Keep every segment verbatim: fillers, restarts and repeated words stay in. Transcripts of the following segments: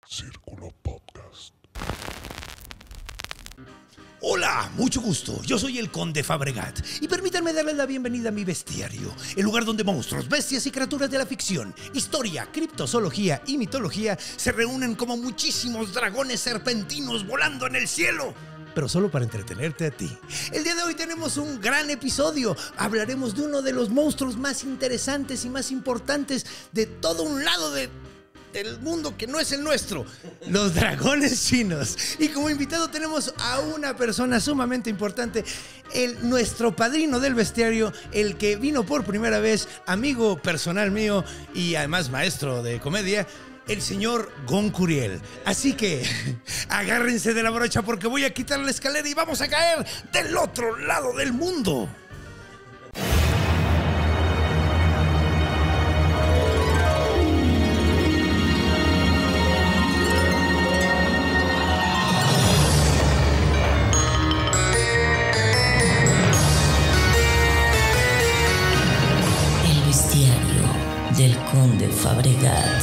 Círculo Podcast. Hola, mucho gusto. Yo soy el Conde Fabregat y permítanme darles la bienvenida a mi bestiario, el lugar donde monstruos, bestias y criaturas de la ficción, historia, criptozoología y mitología se reúnen como muchísimos dragones serpentinos volando en el cielo. Pero solo para entretenerte a ti. El día de hoy tenemos un gran episodio. Hablaremos de uno de los monstruos más interesantes y más importantes de todo un lado de... del mundo que no es el nuestro, los dragones chinos. Y como invitado tenemos a una persona sumamente importante, el, nuestro padrino del bestiario, el que vino por primera vez, amigo personal mío y además maestro de comedia, el señor Gon Curiel. Así que agárrense de la brocha porque voy a quitar la escalera y vamos a caer del otro lado del mundo. Del Conde Fabregat.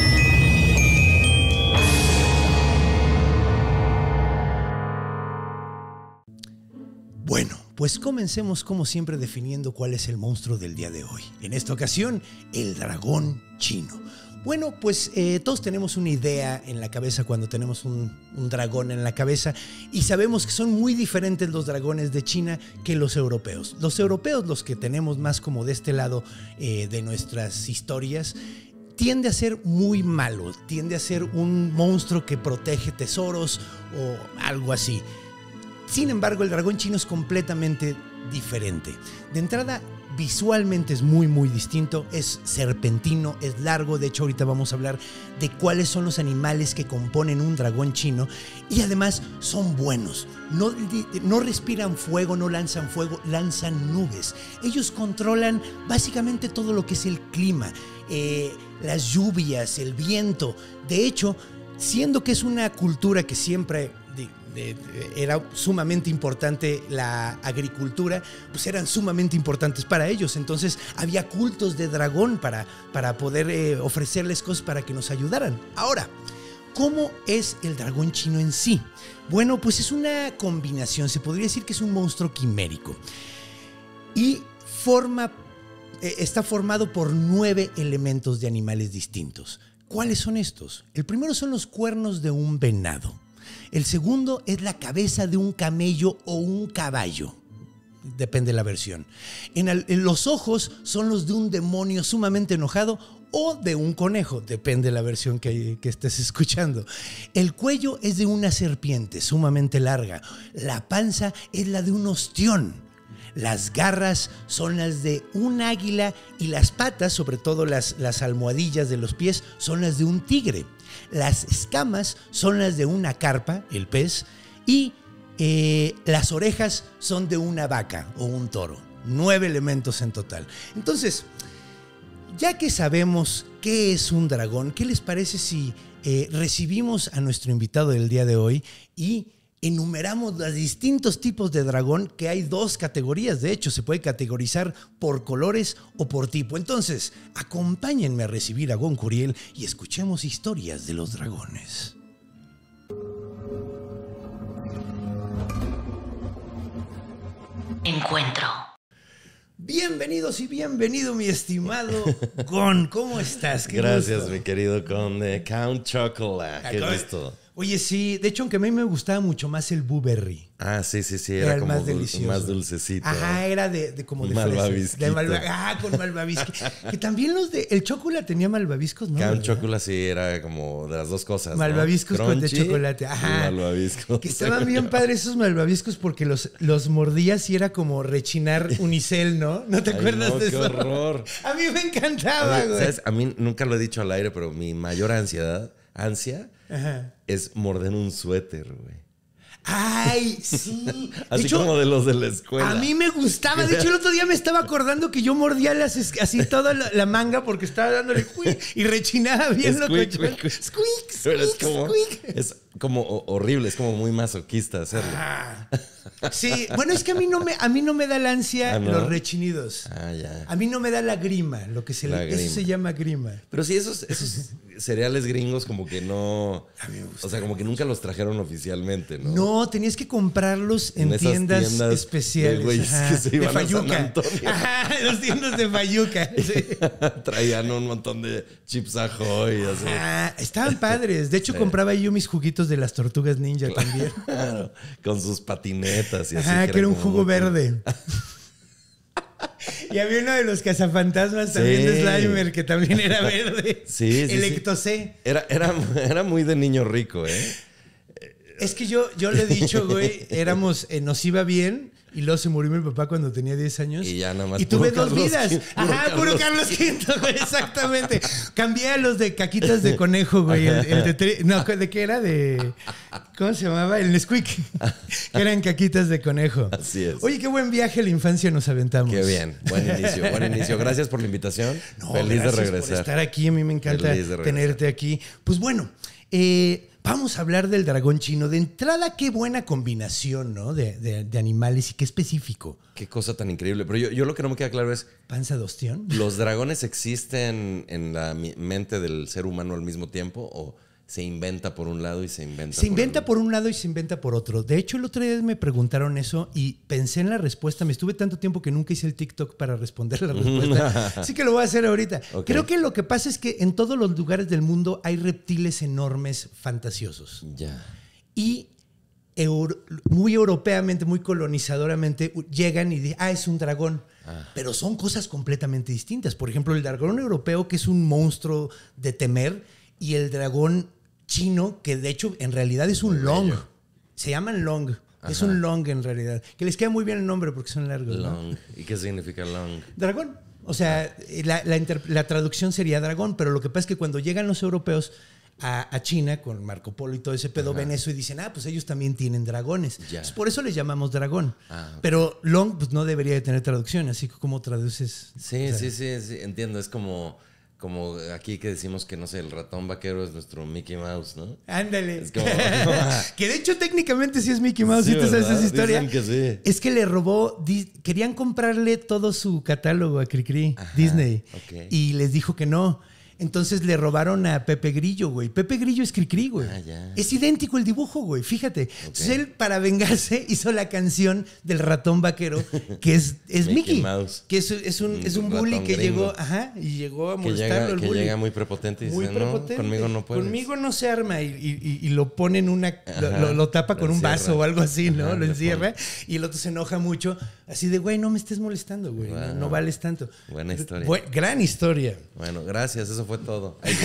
Bueno, pues comencemos como siempre definiendo cuál es el monstruo del día de hoy. En esta ocasión, el dragón chino. Bueno, pues eh, todos tenemos una idea en la cabeza cuando tenemos un, un dragón en la cabeza y sabemos que son muy diferentes los dragones de China que los europeos. Los europeos, los que tenemos más como de este lado eh, de nuestras historias, tiende a ser muy malo, tiende a ser un monstruo que protege tesoros o algo así. Sin embargo, el dragón chino es completamente diferente. De entrada, visualmente es muy muy distinto, es serpentino, es largo. De hecho, ahorita vamos a hablar de cuáles son los animales que componen un dragón chino y además son buenos. No, no respiran fuego, no lanzan fuego, lanzan nubes. Ellos controlan básicamente todo lo que es el clima, eh, las lluvias, el viento. De hecho, siendo que es una cultura que siempre... De, de, de, era sumamente importante la agricultura, pues eran sumamente importantes para ellos. Entonces había cultos de dragón para, para poder eh, ofrecerles cosas para que nos ayudaran. Ahora, ¿cómo es el dragón chino en sí? Bueno, pues es una combinación, se podría decir que es un monstruo quimérico y forma, eh, está formado por nueve elementos de animales distintos. ¿Cuáles son estos? El primero son los cuernos de un venado. El segundo es la cabeza de un camello o un caballo. Depende de la versión. En, el, en los ojos son los de un demonio sumamente enojado o de un conejo. Depende de la versión que, que estés escuchando. El cuello es de una serpiente sumamente larga. La panza es la de un ostión. Las garras son las de un águila y las patas, sobre todo las, las almohadillas de los pies, son las de un tigre. Las escamas son las de una carpa, el pez, y eh, las orejas son de una vaca o un toro. Nueve elementos en total. Entonces, ya que sabemos qué es un dragón, ¿qué les parece si eh, recibimos a nuestro invitado del día de hoy y enumeramos los distintos tipos de dragón? Que hay dos categorías, de hecho, se puede categorizar por colores o por tipo. Entonces, acompáñenme a recibir a Gon Curiel y escuchemos historias de los dragones. Encuentro. Bienvenidos y bienvenido, mi estimado Gon. ¿Cómo estás? Qué Gracias, gusto. mi querido Conde. Count Chocolate. Qué gusto. Oye, sí, de hecho, aunque a mí me gustaba mucho más el Blueberry. Ah, sí, sí, sí. Era, Era, el como más dul delicioso. más dulcecito. Ajá, era de, de como de Malvavisquito. De malva ah, con malvavisco. Que también los de... El chocolate tenía malvaviscos, ¿no? Count Chocolate sí era como de las dos cosas, malvaviscos ¿no? con de Crunchy chocolate. Ajá. y malvaviscos. Que estaban bien padres esos malvaviscos porque los, los mordías y era como rechinar unicel, ¿no? ¿No te Ay, acuerdas no, de qué eso? horror. A mí me encantaba, Oye, güey. ¿sabes? A mí nunca lo he dicho al aire, pero mi mayor ansiedad, ansia, Ajá. es morder un suéter, güey. Ay, sí. Así de hecho, como de los de la escuela. a mí me gustaba. De hecho, el otro día me estaba acordando que yo mordía las, así toda la, la manga porque estaba dándole quick y rechinaba bien Squeak, locochón. squeak. Squeak, Pero es squeak, como, squeak. es como o- horrible, es como muy masoquista hacerlo. Ah. Sí, bueno, es que a mí no me, a mí no me da la ansia ¿Ah, no? los rechinidos. Ah, ya. A mí no me da la grima, lo que se La le, eso grima. se llama grima. Pero sí, esos, esos cereales gringos como que no... O sea, como que nunca los trajeron oficialmente, ¿no? No, tenías que comprarlos en, En esas tiendas, tiendas de especiales. güeyes Ajá, que se de iban a San Fayuca. Antonio. Ajá, los tiendas de Fayuca. Sí. Traían un montón de chips Ahoy y así. Ah, estaban padres. De hecho, compraba yo mis juguitos de las tortugas ninja también. Claro, con sus patinetas y así. Ajá, que era un como jugo muy- verde. Y había uno de los cazafantasmas también Sí. de Slimer, que también era verde. Sí, sí, El sí. Ectocé. Era, era, era muy de niño rico, ¿eh? Es que yo, yo le he dicho, güey, éramos, eh, nos iba bien y luego se murió mi papá cuando tenía diez años. Y ya nada más Y tuve puro dos Carlos vidas. Quinto, puro Ajá, puro Carlos Carlos Quinto, güey, exactamente. Cambié a los de caquitas de conejo, güey. El, el de tri- no, ¿de qué era? De. ¿Cómo se llamaba? El Nesquik. Que eran caquitas de conejo. Así es. Oye, qué buen viaje a la infancia nos aventamos. Qué bien, buen inicio, buen inicio. Gracias por la invitación. No, Feliz de gracias regresar. por estar aquí. A mí me encanta Feliz de regresar. tenerte aquí. Pues bueno, eh, vamos a hablar del dragón chino. De entrada, qué buena combinación, ¿no? De, de- de animales y qué específico. Qué cosa tan increíble. Pero yo, yo lo que no me queda claro es, Panza de ostión. ¿los dragones existen en la mi- mente del ser humano al mismo tiempo o se inventa por un lado y se inventa Se inventa el- por un lado y se inventa por otro. De hecho, el otro día me preguntaron eso y pensé en la respuesta. Me estuve tanto tiempo que nunca hice el TikTok para responder la respuesta. Así que lo voy a hacer ahorita. Ok. Creo que lo que pasa es que en todos los lugares del mundo hay reptiles enormes, fantasiosos. Ya. Y euro- muy europeamente, muy colonizadoramente, u- llegan y dicen, ah, es un dragón. Pero son cosas completamente distintas. Por ejemplo, el dragón europeo, que es un monstruo de temer, y el dragón chino, que de hecho en realidad es un long. Se llaman long. Es un long en realidad. Que les queda muy bien el nombre porque son largos. ¿no? Long. ¿Y qué significa long? Dragón. O sea, la, la inter- la traducción sería dragón, pero lo que pasa es que cuando llegan los europeos a, a China con Marco Polo y todo ese pedo, ven eso y dicen, ah, pues ellos también tienen dragones. Ya. Pues por eso les llamamos dragón. Ah, ok. Pero long pues no debería de tener traducción, así que ¿cómo traduces? Sí, O sea, sí, sí, sí, entiendo. Es como, como aquí que decimos que, no sé, el ratón vaquero es nuestro Mickey Mouse, ¿no? Ándale. Es como- Que de hecho técnicamente sí es Mickey Mouse, Sí, ¿sí te sabes ¿verdad? esa historia? Dicen que sí. Es que le robó, di- querían comprarle todo su catálogo a Cricri, Ajá, Disney, ok. y les dijo que no. Entonces le robaron a Pepe Grillo, güey. Pepe Grillo es Cricri, güey. Ah, ya. Es idéntico el dibujo, güey, fíjate. Entonces él, para vengarse, hizo la canción del ratón vaquero, que es, es Mickey Mickey. Mouse. Que es, es un, es un Un bully ratón que gringo. llegó, ajá, y llegó a Que molestarlo llega, el que bully. llega muy prepotente y dice, Muy no, prepotente. conmigo no puedes. Conmigo no se arma y, y- y- y lo pone en una. Lo, Ajá, lo- lo tapa lo con un encierra. vaso o algo así, ¿no? Ajá, lo le encierra y el otro se enoja mucho. Así de, güey, no me estés molestando, güey. No, Wow. no vales tanto. Buena historia. Bu- gran historia. Bueno, gracias, eso fue todo. Ay,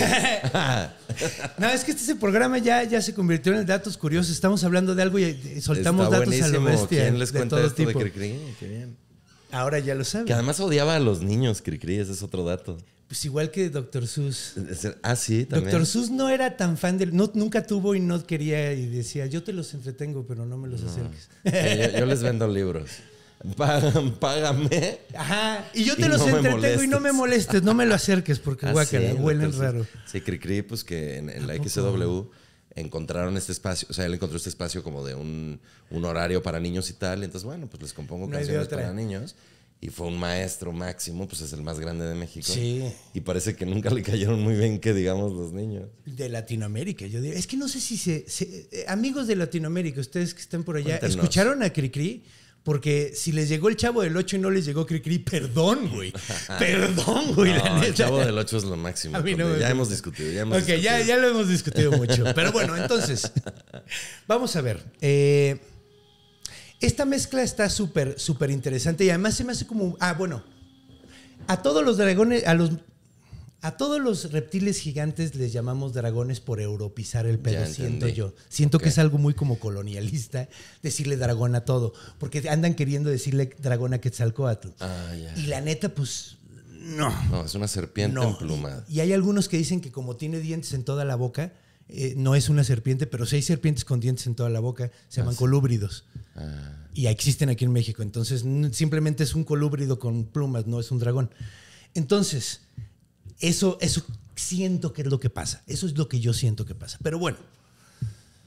No, es que este programa ya, ya se convirtió en el Datos Curiosos. Estamos hablando de algo y eh, soltamos está datos a lo buenísimo. bestia. ¿Quién les de cuenta todo esto tipo. de Cricri? Qué bien. Ahora ya lo saben. Que además odiaba a los niños, Cricri, ese es otro dato. Pues igual que doctor Seuss. Es- Ah, sí, también. doctor Seuss no era tan fan del. No, nunca tuvo y no quería y decía, yo te los entretengo, pero no me los acerques. Eh, yo, yo les vendo libros. Pagan- Págame. Ajá. Y yo te Y los no me entretengo y no me molestes, no me lo acerques porque Ah, guácala, sí, huelen doctor raro. Seuss. Sí, Cricri, pues que en, en la ¿A X C W encontraron este espacio, o sea, él encontró este espacio como de un, un horario para niños y tal. Entonces, bueno, pues les compongo No hay de canciones otra. para niños. Y fue un maestro máximo, pues es el más grande de México. Sí. Y parece que nunca le cayeron muy bien que digamos los niños. De Latinoamérica, yo diría. Es que no sé si se, se- eh, amigos de Latinoamérica, ustedes que están por allá, Cuéntenos. ¿escucharon a Cricri? Porque si les llegó el Chavo del Ocho y no les llegó Cricri, perdón, güey. Perdón, güey, la No, el neta. Chavo del Ocho es lo máximo. A mí no Conde. me ya gusta. hemos discutido. Ya hemos Ok, ya, discutido. ya lo hemos discutido mucho. Pero bueno, entonces, vamos a ver. Eh, esta mezcla está súper, súper interesante y además se me hace como. Ah, bueno. A todos los dragones, a los. A todos los reptiles gigantes les llamamos dragones por europizar el pedo, Ya siento entendí. yo. Siento Ok. que es algo muy como colonialista decirle dragón a todo, porque andan queriendo decirle dragón a Quetzalcóatl. Ah, ya. Y la neta, pues, no. No, es una serpiente No. emplumada. Y hay algunos que dicen que como tiene dientes en toda la boca, eh, no es una serpiente, pero sí hay serpientes con dientes en toda la boca, se llaman colúbridos. Ah, Y existen aquí en México. Entonces, n- simplemente es un colúbrido con plumas, no es un dragón. Entonces, eso, eso siento que es lo que pasa. Eso es lo que yo siento que pasa. Pero bueno,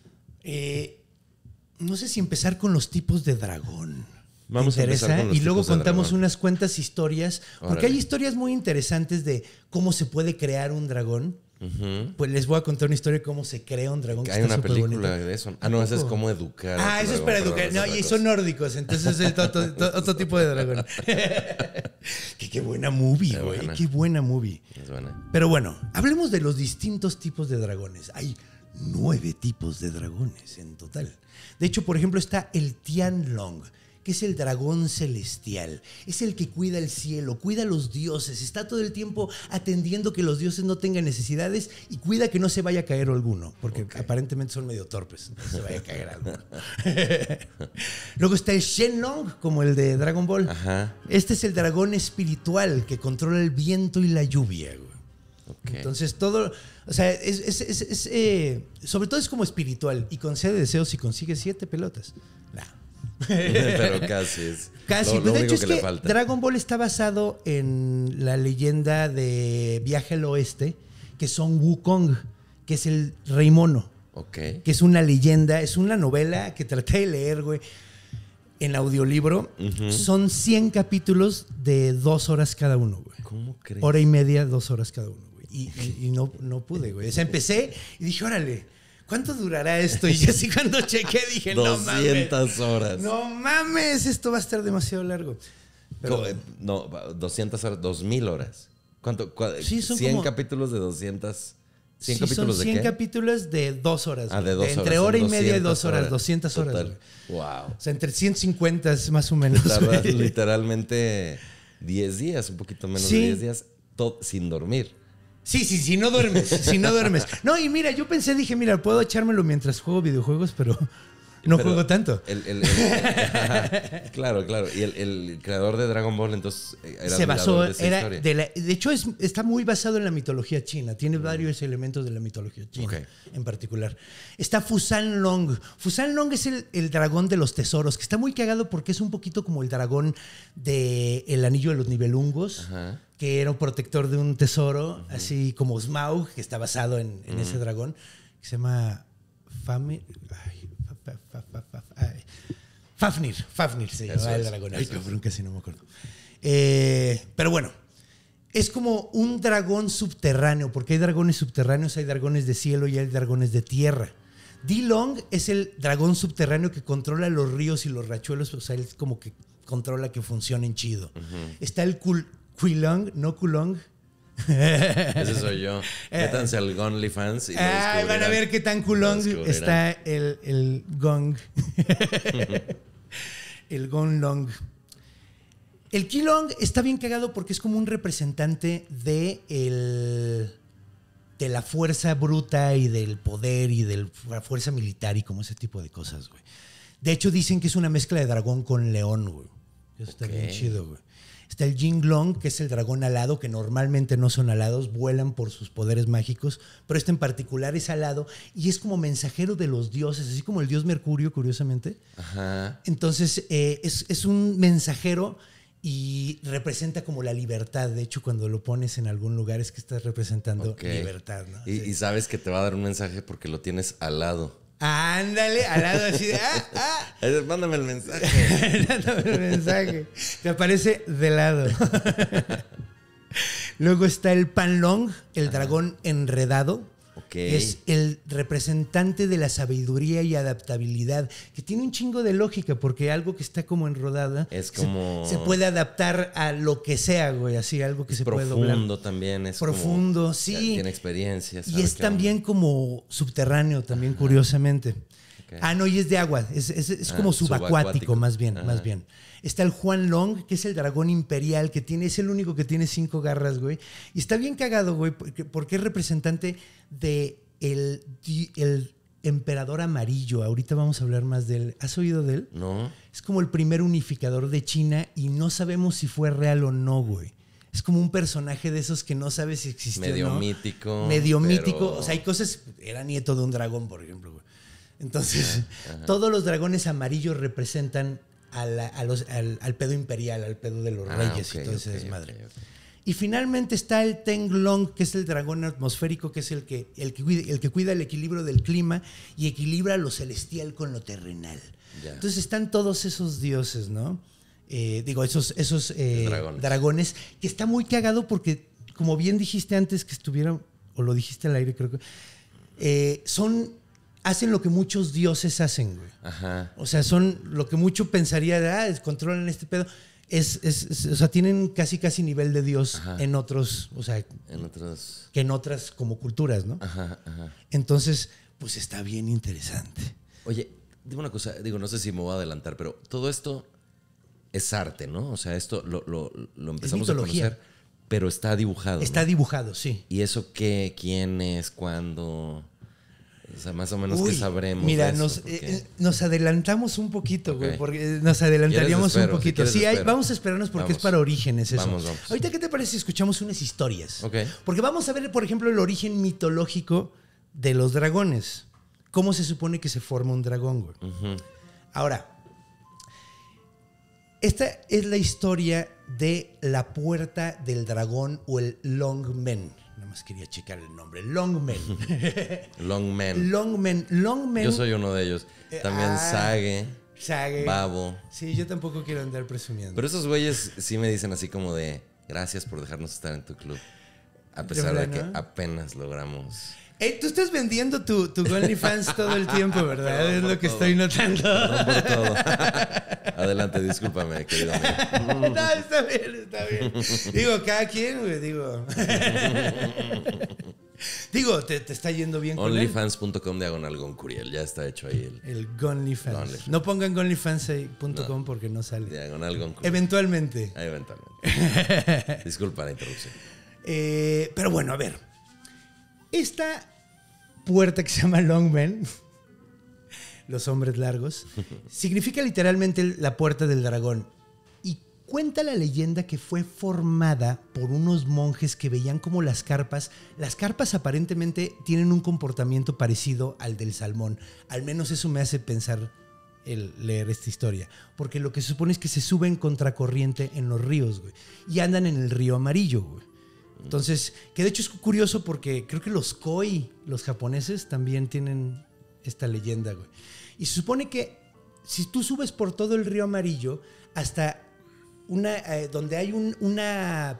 Eh, no sé si empezar con los tipos de dragón. Vamos ¿Te a empezar interesa? con los Y luego tipos de contamos dragón. unas cuantas historias, porque Órale. hay historias muy interesantes de cómo se puede crear un dragón. Ujú. Pues les voy a contar una historia de cómo se crea un dragón. Que Hay está una súper película bonita. de eso. Ah, no, esa es cómo educar. a Ah, tu eso es dragón, para perdón, educar. es No, otra y cosa. son nórdicos, entonces es otro, otro- otro tipo de dragón. qué, qué buena movie, Qué güey. buena. Qué buena movie. Es buena. Pero bueno, hablemos de los distintos tipos de dragones. Hay nueve tipos de dragones en total. De hecho, por ejemplo, está el Tianlong, que es el dragón celestial. Es el que cuida el cielo, cuida a los dioses, está todo el tiempo atendiendo que los dioses no tengan necesidades y cuida que no se vaya a caer alguno, porque Ok. aparentemente son medio torpes, no se vaya a caer alguno. Luego está el Shenlong, como el de Dragon Ball. Ajá. Este es el dragón espiritual que controla el viento y la lluvia, güey. Ok. Entonces todo, o sea, es, es- es- es, eh, sobre todo es como espiritual y concede deseos y consigue siete pelotas. Nah. Pero casi es. Casi, Lo, pues lo de único hecho es que, que le falta. Dragon Ball está basado en la leyenda de Viaje al Oeste, que son Wukong, que es el rey mono, Ok. que es una leyenda, es una novela que traté de leer, güey, en audiolibro. Son cien capítulos de dos horas cada uno, güey. ¿Cómo crees? Hora y media, dos horas cada uno, güey. Y, y- y no, no pude, güey. O sea, empecé y dije, órale, ¿cuánto durará esto? Y así cuando chequé dije, no mames. doscientas horas. No mames, esto va a estar demasiado largo. Pero, Co- eh, No, doscientas horas, dos mil horas. ¿Cuánto? Cua- Sí, son cien como- capítulos de doscientas. ¿cien sí, capítulos son de cien qué? capítulos de dos horas. Ah, güey. de dos horas. Entre son hora y media y doscientas dos horas, doscientas horas. Total. güey. Wow. O sea, entre ciento cincuenta más o menos. Tardas güey. literalmente diez días, un poquito menos Sí. de diez días, to- sin dormir. Sí, sí, si no duermes, si no duermes. No, y mira, yo pensé, dije, mira, puedo echármelo mientras juego videojuegos, pero no Pero juego tanto. el- el- el- ajá, claro, claro. Y el, el creador de Dragon Ball, entonces, era Se basó, admirador de esa era historia. de, la- de hecho es- está muy basado en la mitología china, tiene varios elementos de la mitología china Ok. en particular. Está Fusan Long. Fusan Long es el, el dragón de los tesoros, que está muy cagado porque es un poquito como el dragón de El Anillo de los Nibelungos, Ajá. que era un protector de un tesoro, así como Smaug, que está basado en, en ese dragón, que se llama Fami- ay, fa- fa- fa- fa- fa- ay. Fafnir. Fafnir se Eso llama el es. dragón. Ay, cabrón, casi no me acuerdo. Eh, pero bueno, es como un dragón subterráneo, porque hay dragones subterráneos, hay dragones de cielo y hay dragones de tierra. Dilong es el dragón subterráneo que controla los ríos y los rachuelos, o sea, él como que controla que funcionen chido. Está el Kul- Quilong, no Kulong. Ese soy yo. Métanse al OnlyFans y lo Ay, van a descubrirán. ver qué tan Kulong Lo descubrirán. está el, el Gong. el Gong Long. El Kilong está bien cagado porque es como un representante de, el, de la fuerza bruta y del poder y de la fuerza militar y como ese tipo de cosas, güey. De hecho, dicen que es una mezcla de dragón con león, güey. Eso está Ok. bien chido, güey. Está el Jinglong, que es el dragón alado, que normalmente no son alados, vuelan por sus poderes mágicos, pero este en particular es alado y es como mensajero de los dioses, así como el dios Mercurio, curiosamente. Ajá. Entonces, eh, es, es un mensajero y representa como la libertad. De hecho, cuando lo pones en algún lugar es que estás representando Ok. libertad, ¿no? Y, Sí. y sabes que te va a dar un mensaje porque lo tienes al lado. Ándale, al lado así de, ah, ah, Ahí, mándame el mensaje. dándome el mensaje. Te aparece de lado. Luego está el Panlong, el dragón enredado. Ok. Que es el representante de la sabiduría y adaptabilidad, que tiene un chingo de lógica, porque algo que está como enrodada Es se- como- se, puede adaptar a lo que sea, güey, así, algo que se puede doblar. Profundo también. Es Profundo, como- sí. Tiene experiencia. Y sabe es qué también como subterráneo, también curiosamente. Ok. Ah, no, y es de agua, es, es- es Ah, como subacuático, subacuático. más bien, Ajá. más bien. Está el Juan Long, que es el dragón imperial, que tiene, es el único que tiene cinco garras, güey. Y está bien cagado, güey, porque, porque es representante de el, di- el emperador amarillo. Ahorita vamos a hablar más de él. ¿Has oído de él? No. Es como el primer unificador de China y no sabemos si fue real o no, güey. Es como un personaje de esos que no sabes si existió Medio o no. mítico. Medio pero- mítico. O sea, hay cosas... Era nieto de un dragón, por ejemplo, güey. Entonces, todos los dragones amarillos representan a la- a los- al, al pedo imperial, al pedo de los Ah, reyes ok, y todo ese ok, desmadre. ok, ok. Y finalmente está el Tenglong, que es el dragón atmosférico, que es el que, el que, cuida, el que cuida el equilibrio del clima y equilibra lo celestial con lo terrenal. Ya. Entonces están todos esos dioses, ¿no? Eh, digo, esos, esos eh, dragones. dragones, que está muy cagado porque, como bien dijiste antes que estuvieron, o lo dijiste al aire, creo que, eh, son, hacen lo que muchos dioses hacen, güey. Ajá. O sea, son lo que mucho pensaría de, ah, controlan este pedo. Es, es, es, o sea, tienen casi casi nivel de Dios. Ajá. En otros, o sea, en otros... que en otras como culturas, ¿no? Ajá, ajá. Entonces, pues está bien interesante. Oye, dime una cosa, digo, no sé si me voy a adelantar, pero todo esto es arte, ¿no? O sea, esto lo, lo, lo empezamos a conocer, pero está dibujado. Está ¿no? dibujado, sí. ¿Y eso qué? ¿Quién es? ¿Cuándo? O sea, más o menos Uy, que sabremos. Mira, de eso, nos, porque... eh, nos adelantamos un poquito, güey. Okay. Porque nos adelantaríamos un poquito. Sí, hay, vamos a esperarnos porque vamos. Es para Orígenes eso. Vamos, vamos. Ahorita, ¿qué te parece si escuchamos unas historias? Okay. Porque vamos a ver, por ejemplo, el origen mitológico de los dragones. ¿Cómo se supone que se forma un dragón, güey? Uh-huh. Ahora, esta es la historia de la puerta del dragón o el Longmen. Nada más quería checar el nombre. Longmen. Longmen. Longmen. Longmen. Yo soy uno de ellos. También ah, Sage. Sage. Babo. Sí, yo tampoco quiero andar presumiendo. Pero esos güeyes sí me dicen así como de gracias por dejarnos estar en tu club. A pesar de, de que ¿no? apenas logramos... Hey, tú estás vendiendo tu, tu OnlyFans todo el tiempo, ¿verdad? Perdón es lo que todo. Estoy notando. Perdón por todo. Adelante, discúlpame, querido amigo. No, está bien, está bien. Digo, cada quien, güey, digo. Digo, te, te está yendo bien con OnlyFans punto com diagonal Goncuriel. Ya está hecho ahí el... El Gonlyfans. No pongan Gonlyfans punto com no, porque no sale. Diagonal Goncuriel. Eventualmente. Ah, eventualmente. Disculpa la interrupción. Eh, pero bueno, a ver. Esta puerta que se llama Longmen, los hombres largos, significa literalmente la puerta del dragón. Y cuenta la leyenda que fue formada por unos monjes que veían como las carpas, las carpas aparentemente tienen un comportamiento parecido al del salmón. Al menos eso me hace pensar el leer esta historia. Porque lo que se supone es que se suben contracorriente en los ríos, güey. Y andan en el río amarillo, güey. Entonces, que de hecho es curioso porque creo que los koi, los japoneses, también tienen esta leyenda, güey. Y se supone que si tú subes por todo el río amarillo hasta una, eh, donde hay un, una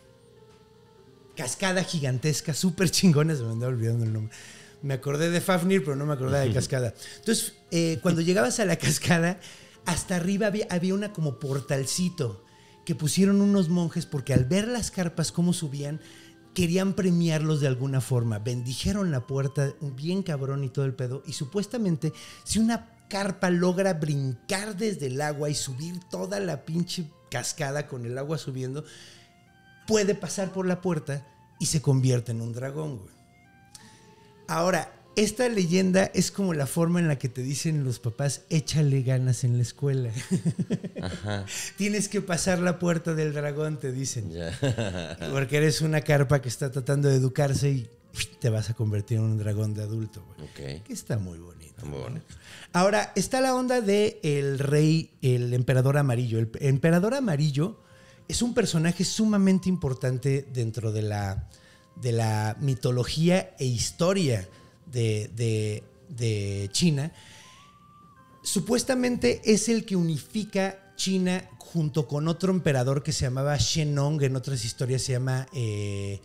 cascada gigantesca, súper chingona, se me andaba olvidando el nombre. Me acordé de Fafnir, pero no me acordaba de cascada. Entonces, eh, cuando llegabas a la cascada, hasta arriba había, había una como portalcito que pusieron unos monjes porque al ver las carpas cómo subían, querían premiarlos de alguna forma. Bendijeron la puerta, bien cabrón y todo el pedo. Y supuestamente, si una carpa logra brincar desde el agua y subir toda la pinche cascada con el agua subiendo, puede pasar por la puerta y se convierte en un dragón, güey. Ahora, esta leyenda es como la forma en la que te dicen los papás, échale ganas en la escuela. Ajá. Tienes que pasar la puerta del dragón, te dicen. Yeah. Porque eres una carpa que está tratando de educarse y te vas a convertir en un dragón de adulto, güey. Okay. Que está muy bonito. Está muy bonito. Ahora, está la onda de el rey, el emperador amarillo. El emperador amarillo es un personaje sumamente importante dentro de la, de la mitología e historia De, de, de China. Supuestamente es el que unifica China junto con otro emperador que se llamaba Shennong, en otras historias se llama eh,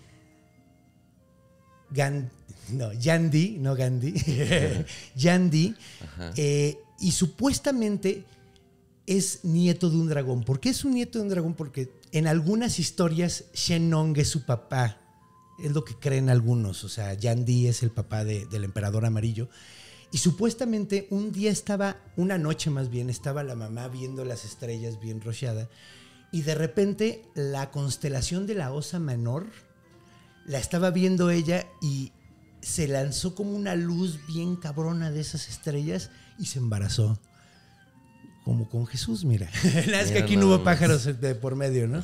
Gan, no, Yandi, no Gandhi, Yandi, eh, y supuestamente es nieto de un dragón. ¿Por qué es un nieto de un dragón? Porque en algunas historias Shennong es su papá. Es lo que creen algunos. O sea, Yandi es el papá de, del emperador amarillo. Y supuestamente un día estaba, una noche más bien, estaba la mamá viendo las estrellas bien rocheada. Y de repente la constelación de la Osa Menor la estaba viendo ella y se lanzó como una luz bien cabrona de esas estrellas y se embarazó. Como con Jesús, mira. Nada, es que aquí no hubo pájaros de por medio, ¿no?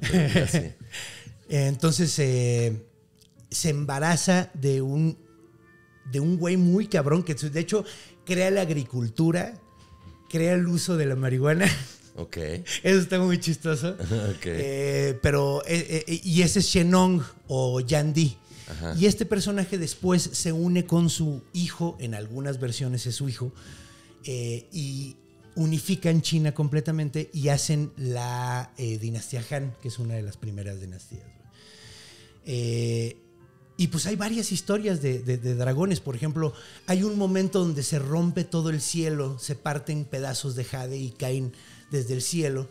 Entonces, eh, se embaraza de un, de un güey muy cabrón que de hecho crea la agricultura, crea el uso de la marihuana Ok. Eso está muy chistoso. Ok. Eh, pero, eh, eh, y ese es Shenong o Yandi. Ajá. Y este personaje después se une con su hijo, en algunas versiones es su hijo, eh, y unifican China completamente y hacen la eh, dinastía Han, que es una de las primeras dinastías. Eh, y pues hay varias historias de, de, de dragones. Por ejemplo, hay un momento donde se rompe todo el cielo, se parten pedazos de jade y caen desde el cielo.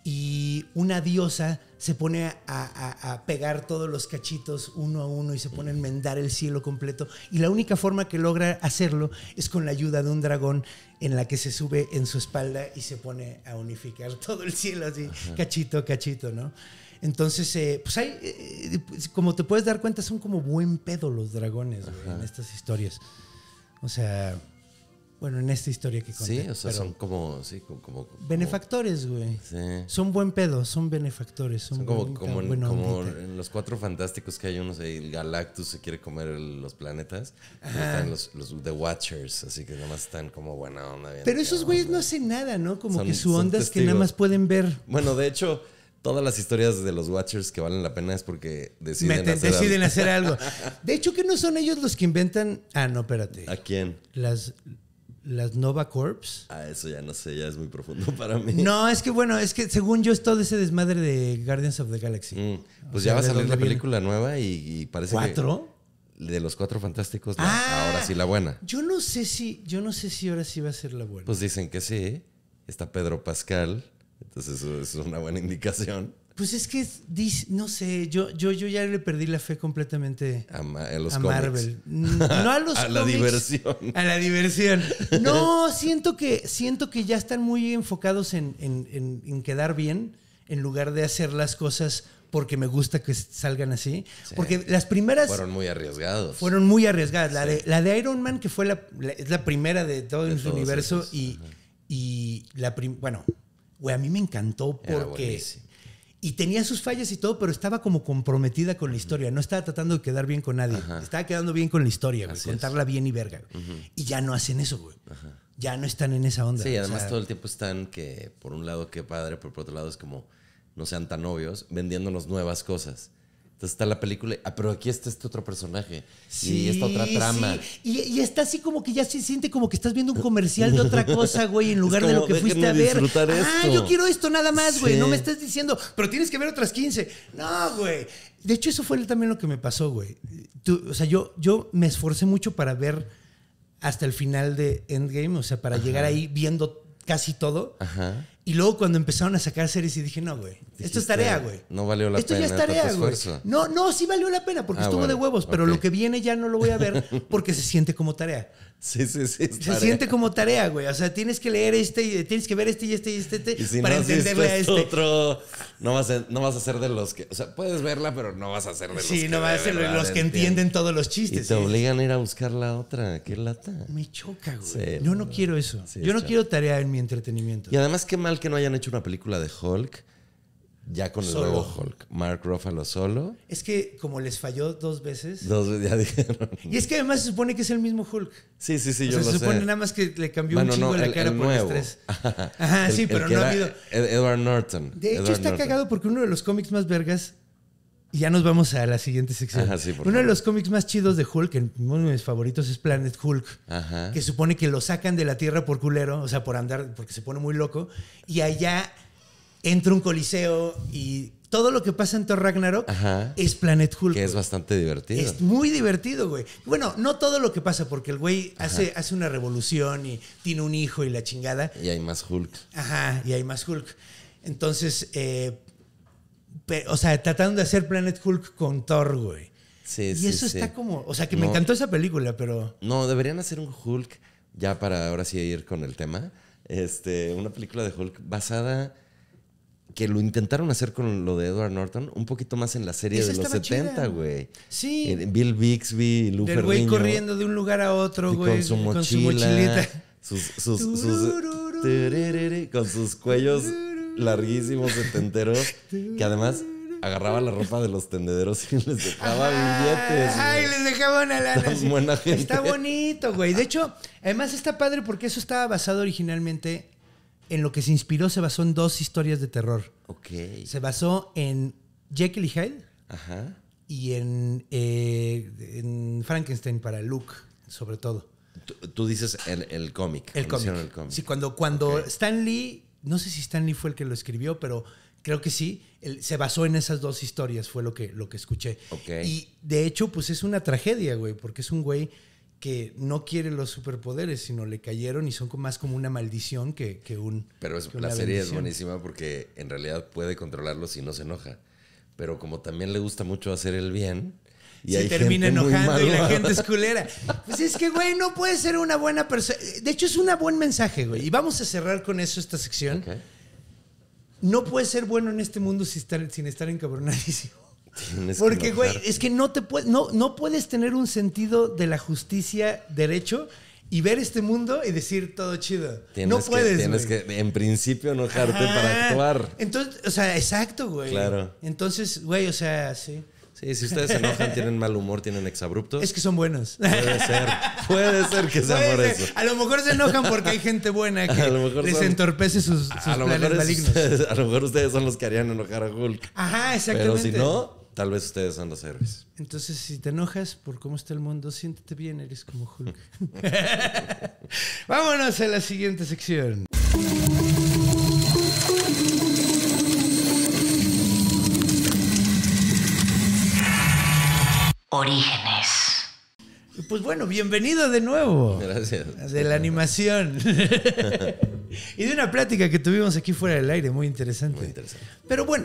Y una diosa se pone a, a, a pegar todos los cachitos uno a uno y se pone a enmendar el cielo completo. Y la única forma que logra hacerlo es con la ayuda de un dragón en la que se sube en su espalda y se pone a unificar todo el cielo así, ajá, cachito, cachito, ¿no? Entonces, eh, pues hay, eh, como te puedes dar cuenta, son como buen pedo los dragones, güey, en estas historias. O sea... Bueno, en esta historia que conté. Sí, o sea, son como, sí, como, como... benefactores, güey. Sí. Son buen pedo, son benefactores. Son, son como, buen, como, en, buena como en los Cuatro Fantásticos que hay unos ahí, el Galactus se quiere comer el, los planetas. Están los, los The Watchers, así que nada más están como buena onda. Bien, pero esos güeyes onda. no hacen nada, ¿no? Como son, que su onda es que testigos. nada más pueden ver. Bueno, de hecho... Todas las historias de los Watchers que valen la pena es porque deciden, Meten, hacer, deciden algo. hacer algo. De hecho, que no son ellos los que inventan... Ah, no, espérate. ¿A quién? Las, las Nova Corps. Ah, eso ya no sé, ya es muy profundo para mí. No, es que bueno, es que según yo es todo ese desmadre de Guardians of the Galaxy. Mm, pues o ya sea, va a ¿de salir dónde la película viene? Nueva y, y parece ¿Cuatro? que... De los Cuatro Fantásticos, la, Ah, ahora sí la buena. Yo no sé si, yo no sé si ahora sí va a ser la buena. Pues dicen que sí. Está Pedro Pascal. Entonces eso es una buena indicación. Pues es que, no sé, yo, yo, yo ya le perdí la fe completamente a, ma a, los a cómics. Marvel. No a los a la cómics, diversión. A la diversión. No, siento que, siento que ya están muy enfocados en, en, en, en quedar bien en lugar de hacer las cosas porque me gusta que salgan así. Sí. Porque las primeras... Fueron muy arriesgados. Fueron muy arriesgadas. La, sí. de, la de Iron Man, que fue la, la, es la primera de todo de el universo. Esos. Y, y la... Prim bueno, güey, a mí me encantó porque... Y tenía sus fallas y todo, pero estaba como comprometida con la historia. No estaba tratando de quedar bien con nadie. Ajá. Estaba quedando bien con la historia, güey. Contarla es. bien y verga. Uh-huh. Y ya no hacen eso, güey. Ajá. Ya no están en esa onda. Sí, además o sea, todo el tiempo están que, por un lado, qué padre, pero por otro lado es como, no sean tan obvios, vendiéndonos nuevas cosas. Entonces está la película, ah, pero aquí está este otro personaje sí, y esta otra trama. Sí. Y, y está así como que ya se siente como que estás viendo un comercial de otra cosa, güey, en lugar como, de lo que fuiste a ver. Esto. Ah, yo quiero esto nada más, güey. Sí. No me estás diciendo, pero tienes que ver otras quince. No, güey. De hecho, eso fue también lo que me pasó, güey. Tú, o sea, yo, yo me esforcé mucho para ver hasta el final de Endgame, o sea, para Ajá. llegar ahí viendo casi todo. Ajá. Y luego cuando empezaron a sacar series y dije, no, güey, esto es tarea, güey. No valió la esto pena. Esto ya es tarea, güey. No, no, sí valió la pena porque ah, estuvo bueno, de huevos, pero okay. lo que viene ya no lo voy a ver porque se siente como tarea. Sí, sí, sí. Se tarea. siente como tarea, güey. O sea, tienes que leer este, tienes que ver este y este y este, este y si para no, entenderle si a este. Otro, no, vas a, no vas a ser de los que... O sea, puedes verla, pero no vas a ser de los sí, que... Sí, no vas a ser de los que entienden todos los chistes. Y te ¿sí? obligan a ir a buscar la otra. Qué lata. Me choca, güey. Sí, no, Yo no quiero eso. Sí, Yo no choca. quiero tarea en mi entretenimiento. Y además, qué mal que no hayan hecho una película de Hulk ya con el solo. nuevo Hulk. Mark Ruffalo solo. Es que como les falló dos veces. Dos veces ya dijeron. Y es que además se supone que es el mismo Hulk. Sí, sí, sí, o yo sea, lo se sé. supone nada más que le cambió bueno, un chingo no, la el, cara el por nuevo. el estrés. Ajá, el, sí, pero no ha habido. Edward Norton. De hecho, Edward está Norton. cagado porque uno de los cómics más vergas. Y ya nos vamos a la siguiente sección. Ajá, sí, por uno favor. de los cómics más chidos de Hulk, uno de mis favoritos es Planet Hulk. Ajá. Que supone que lo sacan de la Tierra por culero, o sea, por andar, porque se pone muy loco. Y allá entra un coliseo y todo lo que pasa en Thor Ragnarok Ajá. es Planet Hulk. Que es bastante divertido. Es muy divertido, güey. Bueno, no todo lo que pasa, porque el güey hace, hace una revolución y tiene un hijo y la chingada. Y hay más Hulk. Ajá, y hay más Hulk. Entonces, eh, pe- o sea, tratando de hacer Planet Hulk con Thor, güey. Sí, y sí, eso sí. está como... O sea, que no, me encantó esa película, pero... No, deberían hacer un Hulk, ya para ahora sí ir con el tema. Este, una película de Hulk basada... Que lo intentaron hacer con lo de Edward Norton, un poquito más en la serie Esa de los setenta, güey. Sí. Eh, Bill Bixby, Lou Del güey Ferrigno, corriendo de un lugar a otro, güey. con su mochila, con su mochilita. Sus, sus, sus, turururu, con sus cuellos larguísimos setenteros, que además agarraba la ropa de los tendederos y les dejaba billetes. Ay, les dejaba una lana. Tan sí. buena gente. Está bonito, güey. De hecho, además está padre porque eso estaba basado originalmente en lo que se inspiró se basó en dos historias de terror. Ok. Se basó en Jekyll y Hyde Ajá. y en, eh, en Frankenstein para Luke, sobre todo. Tú, tú dices el, el cómic. El cuando cómic. hicieron el cómic. Sí, cuando, cuando Ok. Stan Lee, no sé si Stan Lee fue el que lo escribió, pero creo que sí, él se basó en esas dos historias, fue lo que, lo que escuché. Ok. Y de hecho, pues es una tragedia, güey, porque es un güey que no quiere los superpoderes, sino le cayeron y son como- más como una maldición que, que un Pero es- que una la serie es bendición. buenísima porque en realidad puede controlarlo si no se enoja. Pero como también le gusta mucho hacer el bien. Y Se hay termina gente muy enojando y la malvada. gente es culera. Pues es que, güey, no puede ser una buena persona. De hecho, es un buen mensaje, güey. Y vamos a cerrar con eso esta sección. Ok. No puedes ser bueno en este mundo sin estar, sin estar encabronadísimo. Tienes que Porque, güey, enojarte. es que no, te puede, no, no puedes tener un sentido de la justicia derecho y ver este mundo y decir todo chido. Tienes no que- puedes, Tienes güey. que, en principio, enojarte Ajá. para actuar. Entonces, o sea, exacto, güey. Claro. Entonces, güey, o sea, sí. Sí, si ustedes se enojan, tienen mal humor, tienen exabruptos. Es que son buenos. Puede ser. Puede ser que sea Puede por ser. eso. A lo mejor se enojan porque hay gente buena que A lo mejor les son- entorpece sus, sus A lo, planes mejor es malignos. ustedes, a lo mejor ustedes son los que harían enojar a Hulk. Ajá, Pero exactamente. si no, tal vez ustedes son los héroes. Entonces, si te enojas por cómo está el mundo, siéntete bien, eres como Hulk. Vámonos a la siguiente sección. Orígenes. Pues bueno, bienvenido de nuevo. Gracias. De la animación. Y de una plática que tuvimos aquí fuera del aire, muy interesante. Muy interesante. Pero bueno,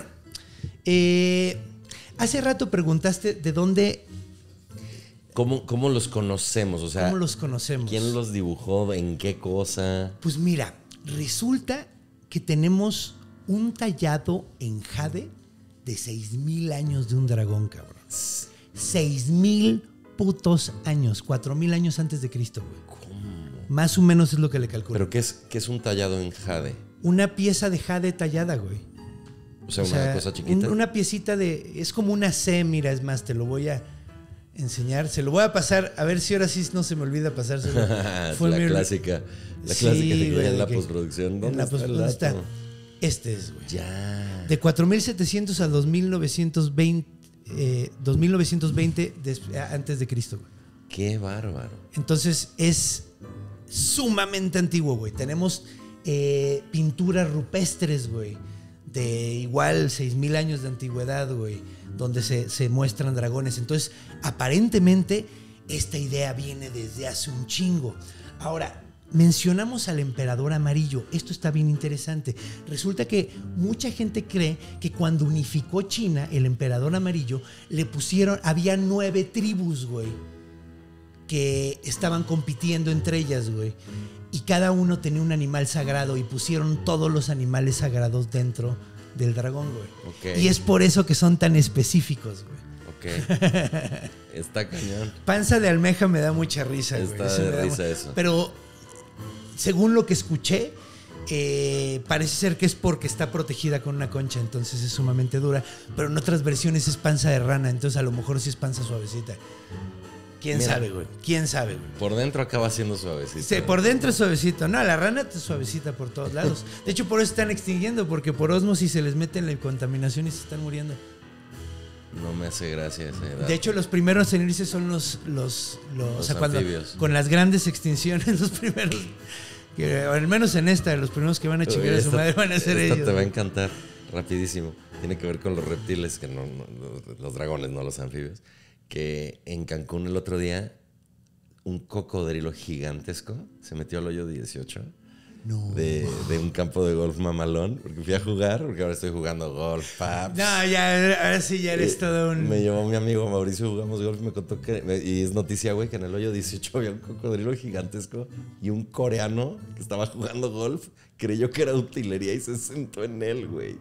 eh, hace rato preguntaste de dónde, ¿Cómo, ¿Cómo los conocemos? O sea, cómo los conocemos. ¿quién los dibujó? ¿En qué cosa? Pues mira, resulta que tenemos un tallado en jade de seis mil años de un dragón, cabrón. seis mil putos años, cuatro mil años antes de Cristo, güey. Más o menos es lo que le calculo. ¿Pero qué es, qué es un tallado en jade? Una pieza de jade tallada, güey. O sea, O una sea, cosa chiquita. un- una piecita de... Es como una C, mira, es más, te lo voy a enseñar. Se lo voy a pasar, a ver si ahora sí no se me olvida pasárselo. Es Fue la mi- clásica. La Sí, clásica que güey, en la que- postproducción. En ¿Dónde la está post- el ¿dónde está? dato? Este es, güey. Ya. De cuatro mil setecientos a dos mil novecientos veinte, eh, dos mil novecientos veinte des- antes de Cristo, güey. Qué bárbaro. Entonces es sumamente antiguo, güey. Tenemos eh, pinturas rupestres, güey, de igual seis mil años de antigüedad, güey, donde se, se muestran dragones. Entonces, aparentemente, esta idea viene desde hace un chingo. Ahora, mencionamos al emperador amarillo. Esto está bien interesante. Resulta que mucha gente cree que cuando unificó China, el emperador amarillo, le pusieron, había nueve tribus, güey, que estaban compitiendo entre ellas, güey. Y cada uno tenía un animal sagrado y pusieron todos los animales sagrados dentro del dragón, güey. Ok. Y es por eso que son tan específicos, güey. Ok. Está cañón. Panza de almeja me da mucha risa, güey. Está Eso de me da risa mu- eso. Pero según lo que escuché, eh, parece ser que es porque está protegida con una concha, entonces es sumamente dura. Pero en otras versiones es panza de rana, entonces a lo mejor sí es panza suavecita. ¿Quién Mira. sabe, güey? ¿Quién sabe, güey? Por dentro acaba siendo suavecito. Sí, por dentro es suavecito. No, la rana es suavecita por todos lados. De hecho, por eso están extinguiendo, porque por osmosis se les mete en la contaminación y se están muriendo. No me hace gracia esa edad. De hecho, los primeros en irse son los... los, los, Los o sea, cuando, anfibios. con las grandes extinciones, los primeros... Que, al menos en esta, los primeros que van a chingar a su Esta- madre van a ser esta ellos. te va a encantar rapidísimo. Tiene que ver con los reptiles, que no, no- los, los dragones, no los anfibios. Que en Cancún el otro día, un cocodrilo gigantesco se metió al hoyo dieciocho No. de, de un campo de golf mamalón. Porque fui a jugar, porque ahora estoy jugando golf, paps. No, ya, ahora sí ya eres Eh, todo un... Me llevó mi amigo Mauricio, jugamos golf, me contó que... me- y es noticia, güey, que en el hoyo dieciocho había un cocodrilo gigantesco y un coreano que estaba jugando golf creyó que era utilería y se sentó en él, güey.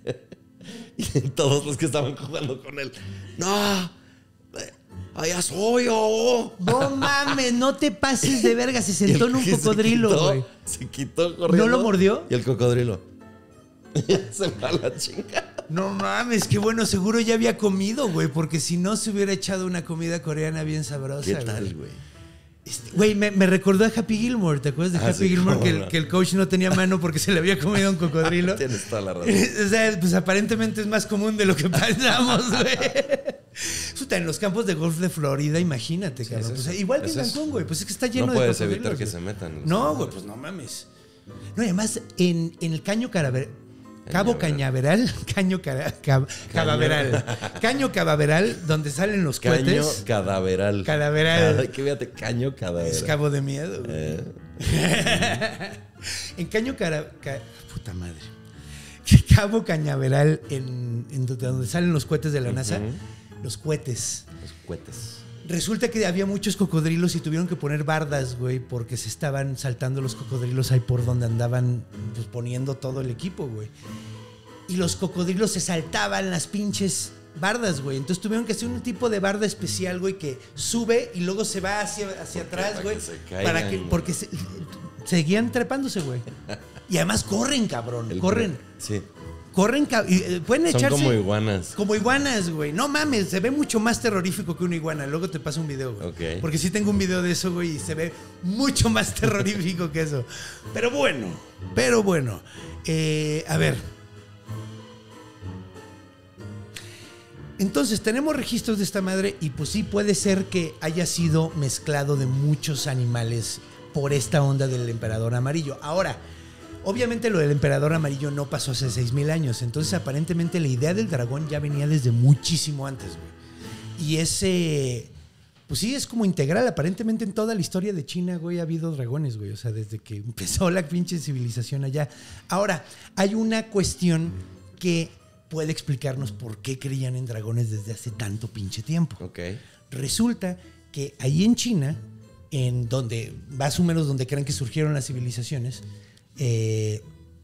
Y todos los que estaban jugando con él, ¡no! ¡Allá soy yo! No mames, no te pases de verga. Se Y el sentó en un que se cocodrilo, quitó, güey. Se quitó corriendo. ¿No lo mordió? Y el cocodrilo se fue a la chingada. No mames, qué bueno, seguro ya había comido, güey, porque si no se hubiera echado una comida coreana bien sabrosa. ¿Qué güey. tal, güey? Este, Güey, me, me recordó a Happy Gilmore. ¿Te acuerdas de Ah, Happy sí, Gilmore? cómo Que, no. el, que el coach no tenía mano porque se le había comido un cocodrilo. Tienes toda la razón. O sea, pues aparentemente es más común de lo que pensamos, güey. Puta, en los campos de golf de Florida, imagínate, Sí, cabrón. es Pues, eso. igual que Es en eso. Cancún, güey. Pues es que está lleno No de puedes cocodrilos. evitar que güey. se metan. No, güey, pues no mames. No, y además, en, en el caño Caraver- Cabo Cañaveral, Caño Cara- Cab- Cadaveral, Caño Cadaveral, donde salen los Caño cohetes. cadaveral. Cadaveral. Cada- que fíjate, caño cadaveral. Es cabo de miedo, güey. Eh, En Caño Cara... Ca- puta madre. Cabo Cañaveral, en, en donde, donde salen los cohetes de la NASA. Ujú. Los cohetes. los cohetes. Resulta que había muchos cocodrilos y tuvieron que poner bardas, güey, porque se estaban saltando los cocodrilos ahí por donde andaban pues, poniendo todo el equipo, güey. Y los cocodrilos se saltaban las pinches bardas, güey. Entonces tuvieron que hacer un tipo de barda especial, güey, que sube y luego se va hacia, hacia atrás, para güey. que se caigan, Para que, güey. porque se- seguían trepándose, güey. Y además corren, cabrón. El- corren. Sí. Corren, cab- y, eh, pueden Son echarse. como iguanas. Como iguanas, güey. No mames, se ve mucho más terrorífico que una iguana. Luego te paso un video, güey. Ok. Porque sí tengo un video de eso, güey, y se ve mucho más terrorífico que eso. Pero bueno, pero bueno. Eh, a ver. Entonces, tenemos registros de esta madre y pues sí puede ser que haya sido mezclado de muchos animales por esta onda del emperador amarillo. Ahora, obviamente lo del emperador amarillo no pasó hace seis mil años, entonces aparentemente la idea del dragón ya venía desde muchísimo antes, güey. Y ese, pues sí, es como integral. Aparentemente en toda la historia de China, güey, ha habido dragones, güey. O sea, desde que empezó la pinche civilización allá. Ahora, hay una cuestión que puede explicarnos por qué creían en dragones desde hace tanto pinche tiempo. Ok. Resulta que ahí en China, en donde, más o menos donde creen que surgieron las civilizaciones, eh,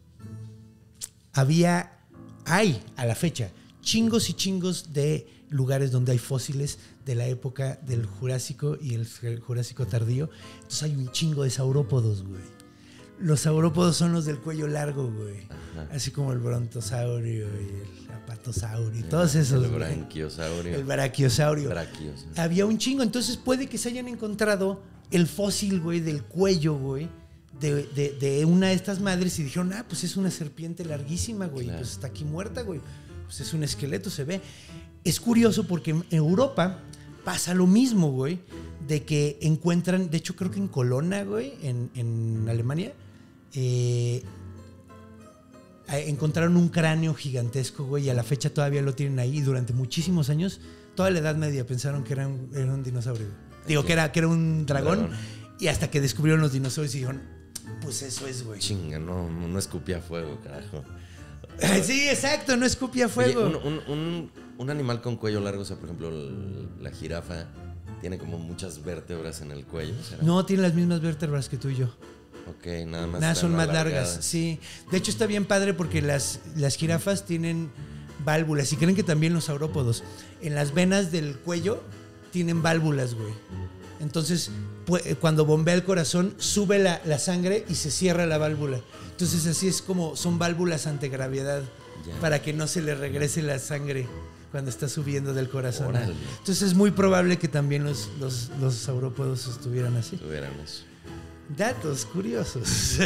había, hay a la fecha, chingos y chingos de lugares donde hay fósiles de la época del Jurásico y el Jurásico tardío. Entonces hay un chingo de saurópodos, güey. Los saurópodos son los del cuello largo, güey. Ajá. Así como el brontosaurio y el apatosaurio y todos esos. El güey. branquiosaurio. El brachiosaurio. Brachios. Había un chingo, entonces puede que se hayan encontrado el fósil, güey, del cuello, güey, de, de, de una de estas madres y dijeron, ah, pues es una serpiente larguísima, güey, Claro. pues está aquí muerta, güey, pues es un esqueleto, se ve. Es curioso porque en Europa pasa lo mismo, güey, de que encuentran, de hecho creo que en Colona, güey, en, en Alemania, eh, encontraron un cráneo gigantesco, güey, y a la fecha todavía lo tienen ahí. Durante muchísimos años, toda la Edad Media pensaron que era un, era un dinosaurio. Digo, Ok. que era, que era un dragón, Dragón. y hasta que descubrieron los dinosaurios y dijeron, pues eso es, güey. Chinga, no, no, no escupía fuego, carajo. Sí, exacto, no escupía fuego. Oye, un, un, un, un animal con cuello largo, o sea, por ejemplo, el- la jirafa, tiene como muchas vértebras en el cuello. ¿será? No tiene las mismas vértebras que tú y yo. Ok, nada más. Nada, están son más alargadas. largas, sí. De hecho, está bien padre porque las, las jirafas tienen válvulas y creen que también los saurópodos. En las venas del cuello tienen válvulas, güey. Entonces, pu- cuando bombea el corazón, sube la, la sangre y se cierra la válvula. Entonces, así es como son válvulas antigravedad Ya. para que no se le regrese la sangre cuando está subiendo del corazón. Órale. Entonces, es muy probable que también los, los, los saurópodos estuvieran así. Tuvieran eso. Datos curiosos.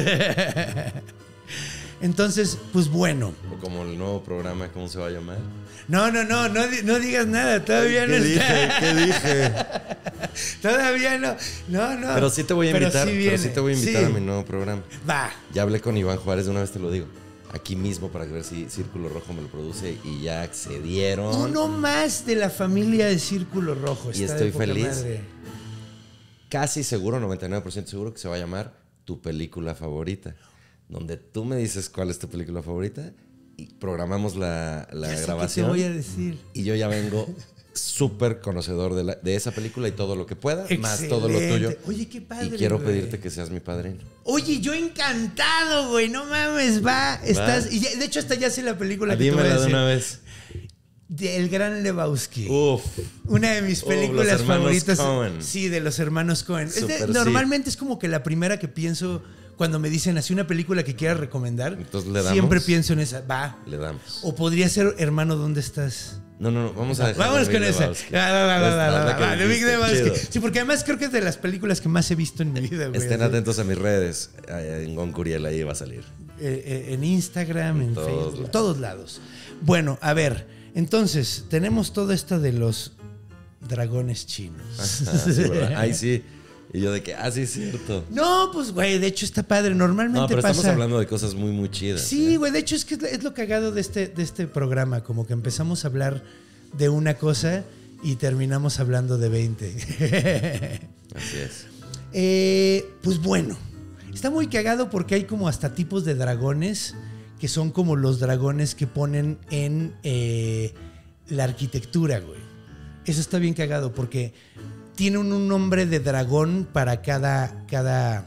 Entonces, pues bueno. O como el nuevo programa, ¿cómo se va a llamar? No, no, no, no, di- no digas nada. Todavía no ¿Qué dije? está. ¿Qué dije? Todavía no. No, no. Pero sí te voy a Pero invitar. sí Pero viene. sí te voy a invitar Sí. a mi nuevo programa. Va. Ya hablé con Iván Juárez, de una vez te lo digo. Aquí mismo para ver si Círculo Rojo me lo produce y ya accedieron. Uno más de la familia de Círculo Rojo. Y Está estoy de poca feliz. madre. Casi seguro, noventa y nueve por ciento seguro que se va a llamar Tu Película Favorita. Donde tú me dices cuál es tu película favorita y programamos la, la Ya sé qué grabación. te voy a decir. Y yo ya vengo súper conocedor de, la- de esa película y todo lo que pueda, más todo lo tuyo. Excelente. Oye, qué padre. Y quiero güey. pedirte que seas mi padrino. Oye, yo encantado, güey. No mames, va. Estás. Y ya- de hecho, hasta ya sé la película que te voy a Dímela de decir. una vez. De El Gran Lebowski. Uf. Una de mis Oh, películas los hermanos favoritas. Coen. Sí, de los hermanos Cohen. Es de- Súper sí. normalmente es como que la primera que pienso cuando me dicen así una película que quieras recomendar, Entonces, ¿le damos? siempre pienso en esa. Va. Le damos. O podría ser Hermano, ¿dónde estás? No, no, no, vamos a dejar. Vámonos The con Big esa. Lebowski. Va, va, va, va, Es va, la va, que va, The Big dijiste, Lebowski. chido. Sí, porque además creo que es de las películas que más he visto en mi vida, güey. Estén Así, atentos a mis redes. Ay, En Gon Curiel ahí va a salir. eh, eh, en Instagram, en todos Facebook, lados. todos lados. Bueno, a ver, entonces, tenemos todo esto de los dragones chinos. Ah, sí, ¿verdad? Ay, sí. Y yo de que, ah, sí, es cierto. No, pues, güey, de hecho está padre. Normalmente No, pero pasa... estamos hablando de cosas muy, muy chidas. Sí, ¿eh? güey, de hecho es que es lo- es lo cagado de este, de este programa, como que empezamos a hablar de una cosa y terminamos hablando de veinte. Así es. Eh, pues bueno, está muy cagado porque hay como hasta tipos de dragones que son como los dragones que ponen en eh, la arquitectura, güey. Eso está bien cagado porque tienen un nombre de dragón para cada, cada,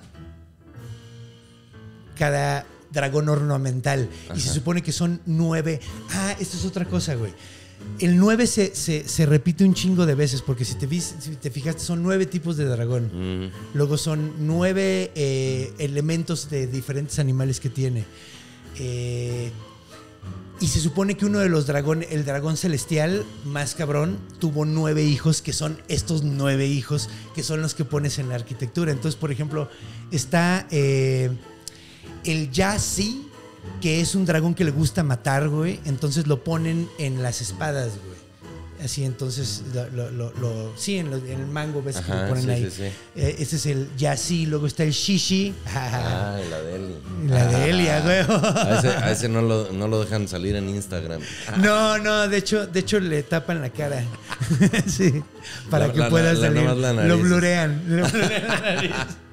cada dragón ornamental. Ajá. Y se supone que son nueve. Ah, esto es otra cosa, güey. El nueve se, se, se repite un chingo de veces porque si te, vis- si te fijaste son nueve tipos de dragón. Mm. Luego son nueve eh, elementos de diferentes animales que tiene. Eh, y se supone que uno de los dragones, el dragón celestial más cabrón, tuvo nueve hijos, que son estos nueve hijos, que son los que pones en la arquitectura. Entonces, por ejemplo, está eh, el Yasi, que es un dragón que le gusta matar, güey. Entonces lo ponen en las espadas, güey. Así, entonces, lo, lo, lo, lo- sí, en, lo- en el mango ves que Ajá, lo ponen sí, ahí. sí, sí. Eh, ese es el Yasi, luego está el Shishi. Ah, la de Eli. La de Elia, güey. A ese, a ese no, lo, no lo dejan salir en Instagram. No, no, de hecho, de hecho le tapan la cara. Sí, para La- que la- pueda la- salir. nomás la nariz. Lo blurean. Lo blurean la nariz.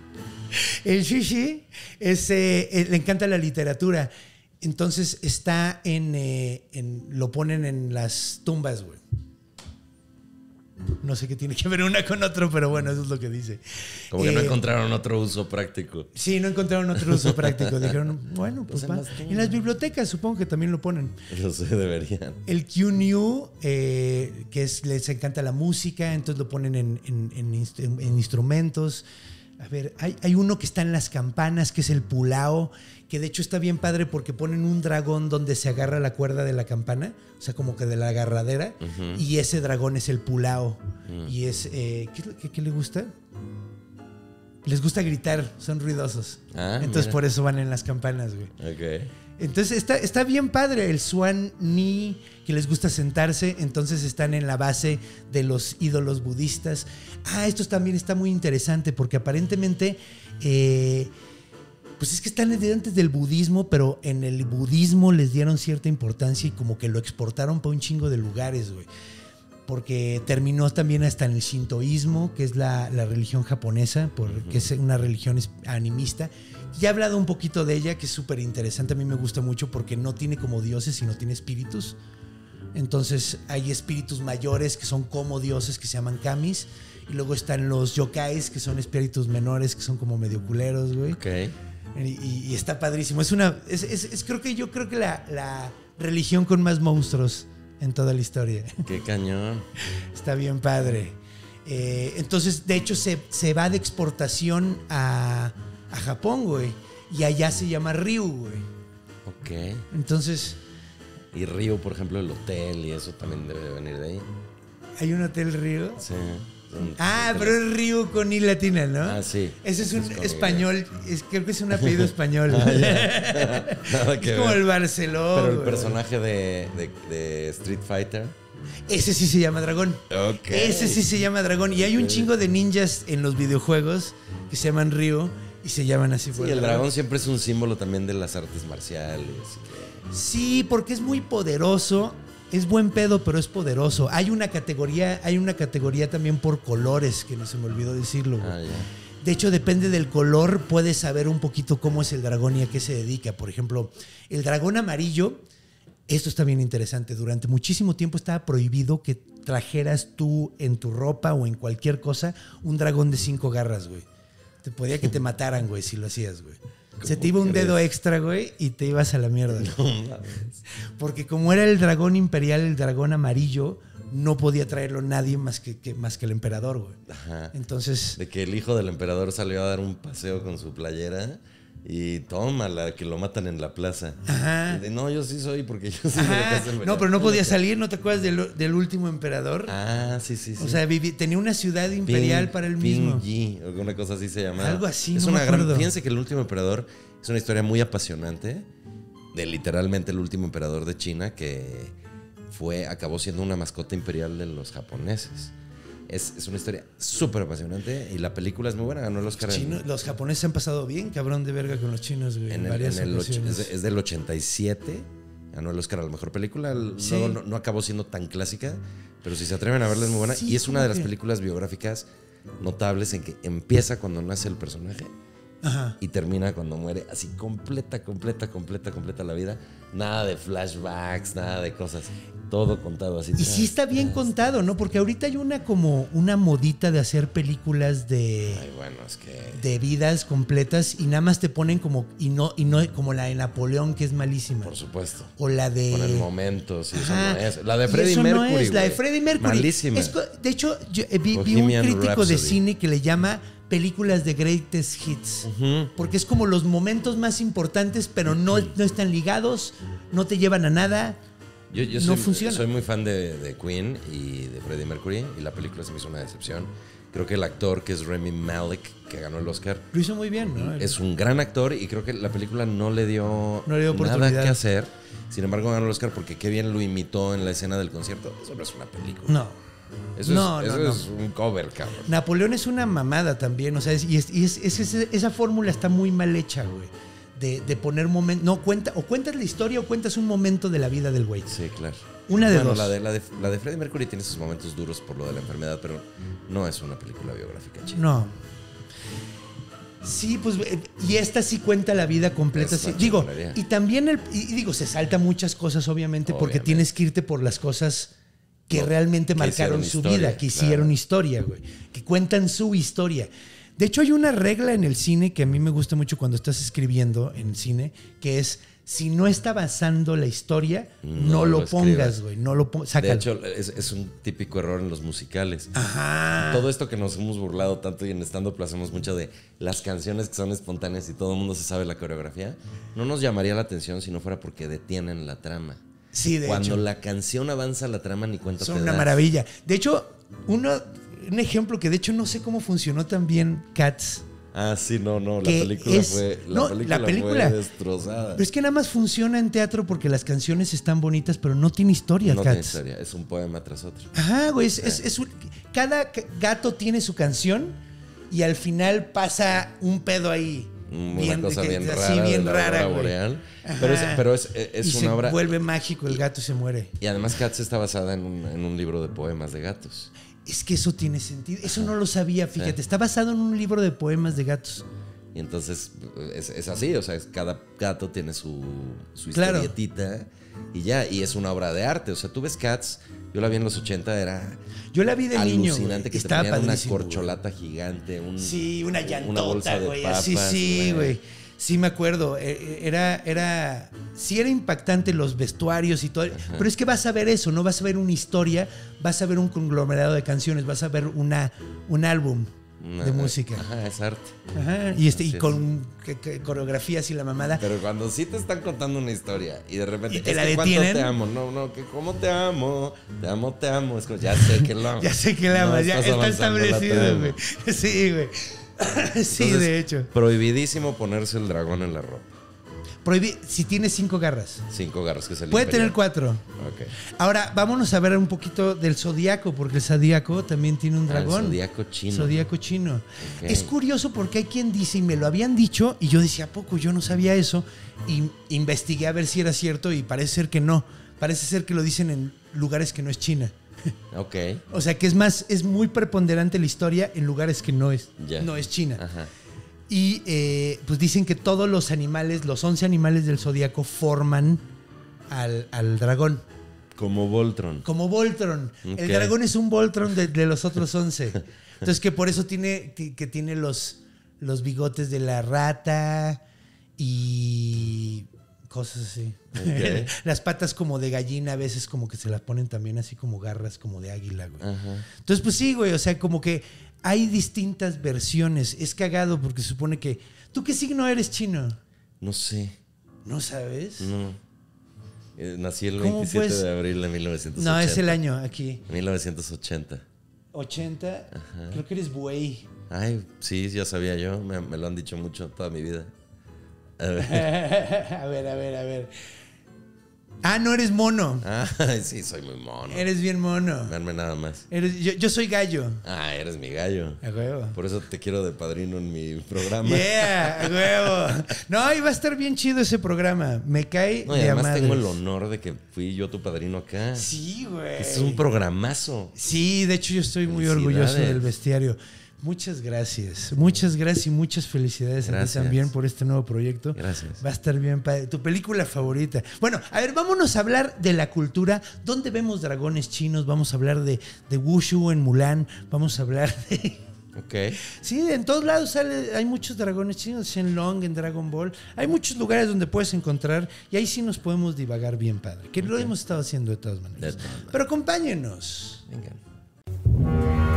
El Shishi es, eh, eh, le encanta la literatura. Entonces está en, eh, en- lo ponen en las tumbas, güey. No sé qué tiene que ver una con otro, pero bueno, eso es lo que dice. Como que no Eh, encontraron otro uso práctico. Sí, no encontraron otro uso práctico. Dijeron, bueno, pues Pues en va. las tumbas. En las bibliotecas supongo que también lo ponen. No sé, deberían. El Q-New, eh, que es, les encanta la música, entonces lo ponen en, en- en inst- en instrumentos. A ver, hay, hay uno que está en las campanas, que es el Pulao, que de hecho está bien padre porque ponen un dragón donde se agarra la cuerda de la campana, o sea, como que de la agarradera, Ujú. y ese dragón es el Pulao. Mm. Y es, eh, ¿qué, es lo- qué- qué le gusta? Les gusta gritar, son ruidosos. Ah, entonces mira. por eso van en las campanas, güey. Ok. Entonces está, está bien padre el Swan Ni, que les gusta sentarse, entonces están en la base de los ídolos budistas. Ah, esto también está muy interesante porque aparentemente, eh, pues es que están desde antes del budismo, pero en el budismo les dieron cierta importancia y como que lo exportaron para un chingo de lugares, güey. Porque terminó también hasta en el shintoísmo, que es la, la religión japonesa, porque es una religión es- animista. Ya he hablado un poquito de ella, que es súper interesante. A mí me gusta mucho porque no tiene como dioses, sino tiene espíritus. Entonces hay espíritus mayores que son como dioses, que se llaman kamis. Y luego están los yokais, que son espíritus menores, que son como medio culeros, güey. Ok. Y, y- y está padrísimo. Es una. Es, es- es- creo que yo creo que la, la religión con más monstruos en toda la historia. Qué cañón. Está bien padre. Eh, entonces, de hecho, se, se va de exportación a, a Japón, güey. Y allá se llama Ryu, güey. Ok. Entonces, Y Río, por ejemplo, el hotel y eso también debe de venir de ahí. ¿hay un hotel Ryu? Sí. Son- Ah, son- pero es Ryu con I latina, ¿no? Ah, sí. Ese es un Es con I. español. Es, creo que es un apellido español. Nada que Es como ver. el Barceló. Pero el güey. personaje de, de, de Street Fighter. Ese sí se llama dragón. Ok. Ese sí se llama dragón. Y hay un chingo de ninjas en los videojuegos que se llaman Ryu y se llaman así. Sí, por el dragón siempre es un símbolo también de las artes marciales. Sí, porque es muy poderoso. Es buen pedo, pero es poderoso. Hay una categoría, hay una categoría también por colores, que no se me olvidó decirlo, güey. Ah, ya. De hecho, depende del color, puedes saber un poquito cómo es el dragón y a qué se dedica. Por ejemplo, el dragón amarillo, esto está bien interesante. Durante muchísimo tiempo estaba prohibido que trajeras tú en tu ropa o en cualquier cosa un dragón de cinco garras, güey. Te podía que te mataran, güey, si lo hacías, güey. Se te iba un crees? dedo extra, güey, y te ibas a la mierda. Porque como era el dragón imperial, el dragón amarillo, no podía traerlo nadie más que, que- más que el emperador, güey. Ajá. Entonces, De que el hijo del emperador salió a dar un paseo con su playera Y toma la que lo matan en la plaza. Ajá. Y de, no, yo sí soy porque yo sí soy lo que Ajá. hace el No, pero no podía salir, ¿no te acuerdas del, del último emperador? Ah, sí, sí, sí. O sea, viví, tenía una ciudad imperial Ping- para él mismo. Ping Yi, alguna cosa así se llama. Algo así, es no una me gran. acuerdo. Fíjense que el último emperador es una historia muy apasionante de literalmente el último emperador de China que fue, acabó siendo una mascota imperial de los japoneses. Es, es una historia súper apasionante y la película es muy buena. Ganó el Oscar en- Chino- los japoneses han pasado bien, cabrón de verga con los chinos, güey. en En, el, varias en el och- ocasiones. es, de- es del ochenta y siete. Ganó el Oscar a la mejor película. El- Sí. luego no, no acabó siendo tan clásica, pero si se atreven a verla es muy buena. Sí, y es una como de las que- películas biográficas notables en que empieza cuando nace el personaje Ajá. y termina cuando muere. Así completa, completa, completa, completa la vida. Nada de flashbacks, nada de cosas. Todo contado así. Y sí está bien contado, ¿no? Porque ahorita hay una como una modita de hacer películas de, Ay, bueno, es que... de vidas completas y nada más te ponen como y no y no como la de Napoleón que es malísima. Por supuesto. O la de Ponen momentos y eso Ajá. no es. La de Y Freddie eso Mercury. no es, la de güey. Freddie Mercury. Malísima. Es co- de hecho, yo eh, vi, vi un Bohemian crítico de Rhapsody. cine que le llama películas de greatest hits. Porque es como los momentos más importantes, pero no, no están ligados, no te llevan a nada. Yo, yo no soy, funciona. soy muy fan de, de Queen y de Freddie Mercury y la película se me hizo una decepción. Creo que el actor que es Rami Malek, que ganó el Oscar, Lo hizo muy bien, ¿no? es un gran actor y creo que la película no le dio, No le dio nada oportunidad. que hacer. Sin embargo, ganó el Oscar porque qué bien lo imitó en la escena del concierto. Eso no es una película. No. Eso, No, es, no, eso no. es un cover, cabrón. Napoleón es una mamada también, o sea, es- y, es- y es- es- es- esa fórmula está muy mal hecha, güey. De, de poner momentos. No, cuenta, o cuentas la historia o cuentas un momento de la vida del güey. Sí, claro. Una de bueno, dos. La de, la, de, la de Freddie Mercury tiene sus momentos duros por lo de la enfermedad, pero no es una película biográfica, chico. No. Sí, pues, eh, y esta sí cuenta la vida completa. Es sí. una Digo, chingonería. y también, el, y y digo, se salta muchas cosas, obviamente, porque Obviamente. tienes que irte por las cosas que No, realmente que marcaron hicieron su historia, vida, que hicieron claro. historia, güey. Que cuentan su historia. De hecho, hay una regla en el cine que a mí me gusta mucho cuando estás escribiendo en cine, que es, si no está basando la historia, no, No lo, lo pongas, escribas. güey. No lo pongas. De hecho, es, es un típico error en los musicales. Ajá. Todo esto que nos hemos burlado tanto y en stand-up lo hacemos mucho de las canciones que son espontáneas y todo el mundo se sabe la coreografía, no nos llamaría la atención si no fuera porque detienen la trama. Sí, de Cuando hecho. la canción avanza la trama ni cuenta Son te una das. maravilla. De hecho, uno, un ejemplo que de hecho no sé cómo funcionó también Cats. Ah, sí, no, no, la Que película es- fue la, no, película la película- fue destrozada. Pero es que nada más funciona en teatro porque las canciones están bonitas, pero no tiene historia, No tiene Cats. historia, es un poema tras otro. Ajá, güey. Es, es- es un- cada c- gato tiene su canción y al final pasa un pedo ahí. Una cosa que- bien así rara, bien de la rara, aurora güey. boreal. Ajá. Pero es, pero es, es y una se obra. vuelve mágico el gato y se muere. Y además Cats está basada en un, en un libro de poemas de gatos. Es que eso tiene sentido. Eso no lo sabía, fíjate. Sí. Está basado en un libro de poemas de gatos. Y entonces es, es así, o sea, es- cada gato tiene su, su Claro. historietita y ya, y es una obra de arte. O sea, tú ves Cats, yo la vi en los ochenta, era Yo la vi de niño. alucinante güey. que Estaba tenía una padrísimo, güey. corcholata gigante, un, Sí, una llantota, bolsa de güey. papas, Sí, sí, güey. güey. Sí, me acuerdo. Eh, eh, Era, era. Sí, era impactante los vestuarios y todo. Pero es que vas a ver eso, no vas a ver una historia, vas a ver un conglomerado de canciones, vas a ver una, un álbum Una- de música. Ajá, es arte. Ajá. Y, este, y Así es. con que- que coreografías y la mamada. Pero cuando sí te están contando una historia y de repente ¿Y te es la que cuánto detienen? te amo, no, no, que cómo te amo, te amo, te amo, es como, ya sé que lo amas. Ya sé que la No amas, ya estás está avanzando la establecido, trama. güey. Sí, güey. Sí, Entonces, de hecho. Prohibidísimo ponerse el dragón en la ropa. Prohibí, si tiene cinco garras. Cinco garras, que es el Puede imperial. tener cuatro. Ok. Ahora, vámonos a ver un poquito del zodiaco, porque el zodiaco también tiene un Ah, el dragón. zodiaco chino. Zodíaco chino. Ok. Es curioso porque hay quien dice, y me lo habían dicho, y yo decía, ¿a poco? Yo no sabía eso. Y investigué a ver si era cierto, y parece ser que no. Parece ser que lo dicen en lugares que no es China. Ok. O sea que es más, es muy preponderante la historia en lugares que no es, Ya. no es China. Ajá. Y eh, pues dicen que todos los animales, los once animales del zodiaco forman al, al dragón. Como Voltron. Como Voltron. Ok. El dragón es un Voltron de, de los otros once. Entonces que por eso tiene, que, que tiene los, los bigotes de la rata y Cosas así. Ok. Las patas como de gallina a veces como que se las ponen también así como garras como de águila, güey. Ajá. Entonces, pues sí, güey, o sea, como que hay distintas versiones. Es cagado porque se supone que... ¿Tú qué signo eres, Chino? No sé. ¿No sabes? No. Eh, nací el ¿Cómo, veintisiete pues? de abril de mil novecientos ochenta. No, es el año aquí. mil novecientos ochenta. ochenta. Creo que eres buey. Ay, sí, ya sabía yo. Me, me lo han dicho mucho toda mi vida. A ver. A ver, a ver, a ver. Ah, no eres mono. Ay, sí, soy muy mono. Eres bien mono. Verme nada más. Eres, yo, yo soy gallo. Ah, eres mi gallo. A huevo. Por eso te quiero de padrino en mi programa. Yeah, a huevo. No, y va a estar bien chido ese programa. Me cae No, y de a además tengo el madres. honor de que fui yo tu padrino acá. Sí, güey. Es un programazo. Sí, de hecho yo estoy muy Felicidades. orgulloso del bestiario. Muchas gracias. Muchas gracias y muchas felicidades Gracias. a ti también por este nuevo proyecto. Gracias. Va a estar bien padre. Tu película favorita. Bueno, a ver, vámonos a hablar de la cultura. ¿Dónde vemos dragones chinos? Vamos a hablar de, de Wushu en Mulan. Vamos a hablar de... Ok. Sí, en todos lados sale, hay muchos dragones chinos. Shenlong en Dragon Ball. Hay muchos lugares donde puedes encontrar y ahí sí nos podemos divagar bien padre. Que lo hemos estado haciendo de todas maneras. De todas maneras. Pero acompáñenos. Venga.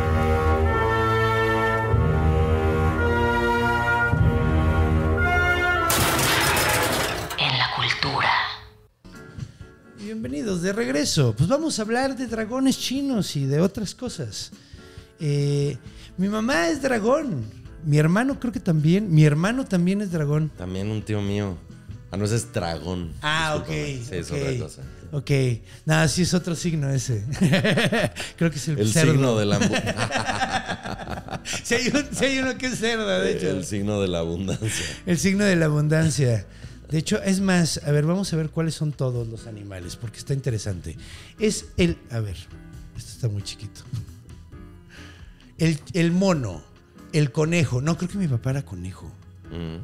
En la cultura. Bienvenidos de regreso. Pues vamos a hablar de dragones chinos y de otras cosas. Eh, mi mamá es dragón. Mi hermano creo que también. Mi hermano también es dragón. También un tío mío. Ah, no, ese es dragón. Ah, ok. Discúlpame. Sí, es ok, otra cosa. Ok. Nada, sí es otro signo ese. Creo que es el, El cerdo. signo de la abundancia. Si hay, un- sí hay uno que es cerdo, de hecho. El signo de la abundancia. El signo de la abundancia. De hecho, es más, a ver, vamos a ver cuáles son todos los animales, porque está interesante. Es el, a ver, esto está muy chiquito. El, el mono, el conejo. No, creo que mi papá era conejo. Mm.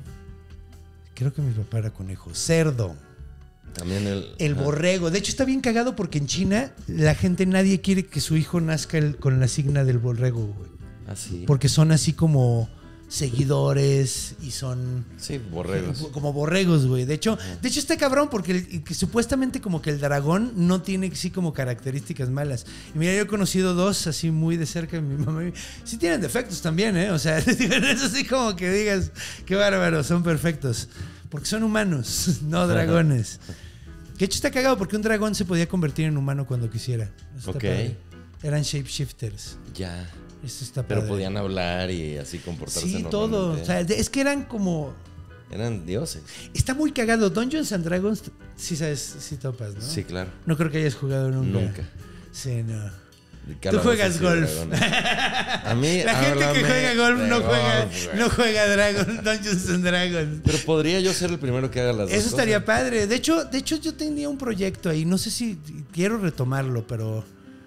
Creo que mi papá era conejo. Cerdo. También el. El ajá. borrego. De hecho, está bien cagado porque en China la gente, nadie quiere que su hijo nazca el- con la signa del borrego, güey. Ah, sí. Porque son así como seguidores y son... Sí, borregos. Como borregos, güey. De hecho, de hecho está cabrón porque el- que supuestamente como que el dragón no tiene así como características malas. Y mira, yo he conocido dos así muy de cerca, mi mamá. y- Sí tienen defectos también, ¿eh? O sea, es así como que digas, qué bárbaro, son perfectos. Porque son humanos, no dragones. Que de hecho está cagado porque un dragón se podía convertir en humano cuando quisiera. Eso está Ok. padre. Eran shapeshifters. Ya. Esto está Pero padre. podían hablar y así comportarse Sí, normalmente. todo. O sea, de- es que eran como... Eran dioses. Está muy cagado. Dungeons and Dragons, sí sabes, sí topas, ¿no? Sí, claro. No creo que hayas jugado nunca. Nunca. Sí, no. Calabozos juegas y golf. dragones. A mí, La gente que háblame juega golf de no juega, golf, güey. no juega Dragon, Dungeons and Dragons. Pero podría yo ser el primero que haga las dos Eso estaría cosas. padre. De hecho, de hecho, yo tenía un proyecto ahí. No sé si quiero retomarlo, pero,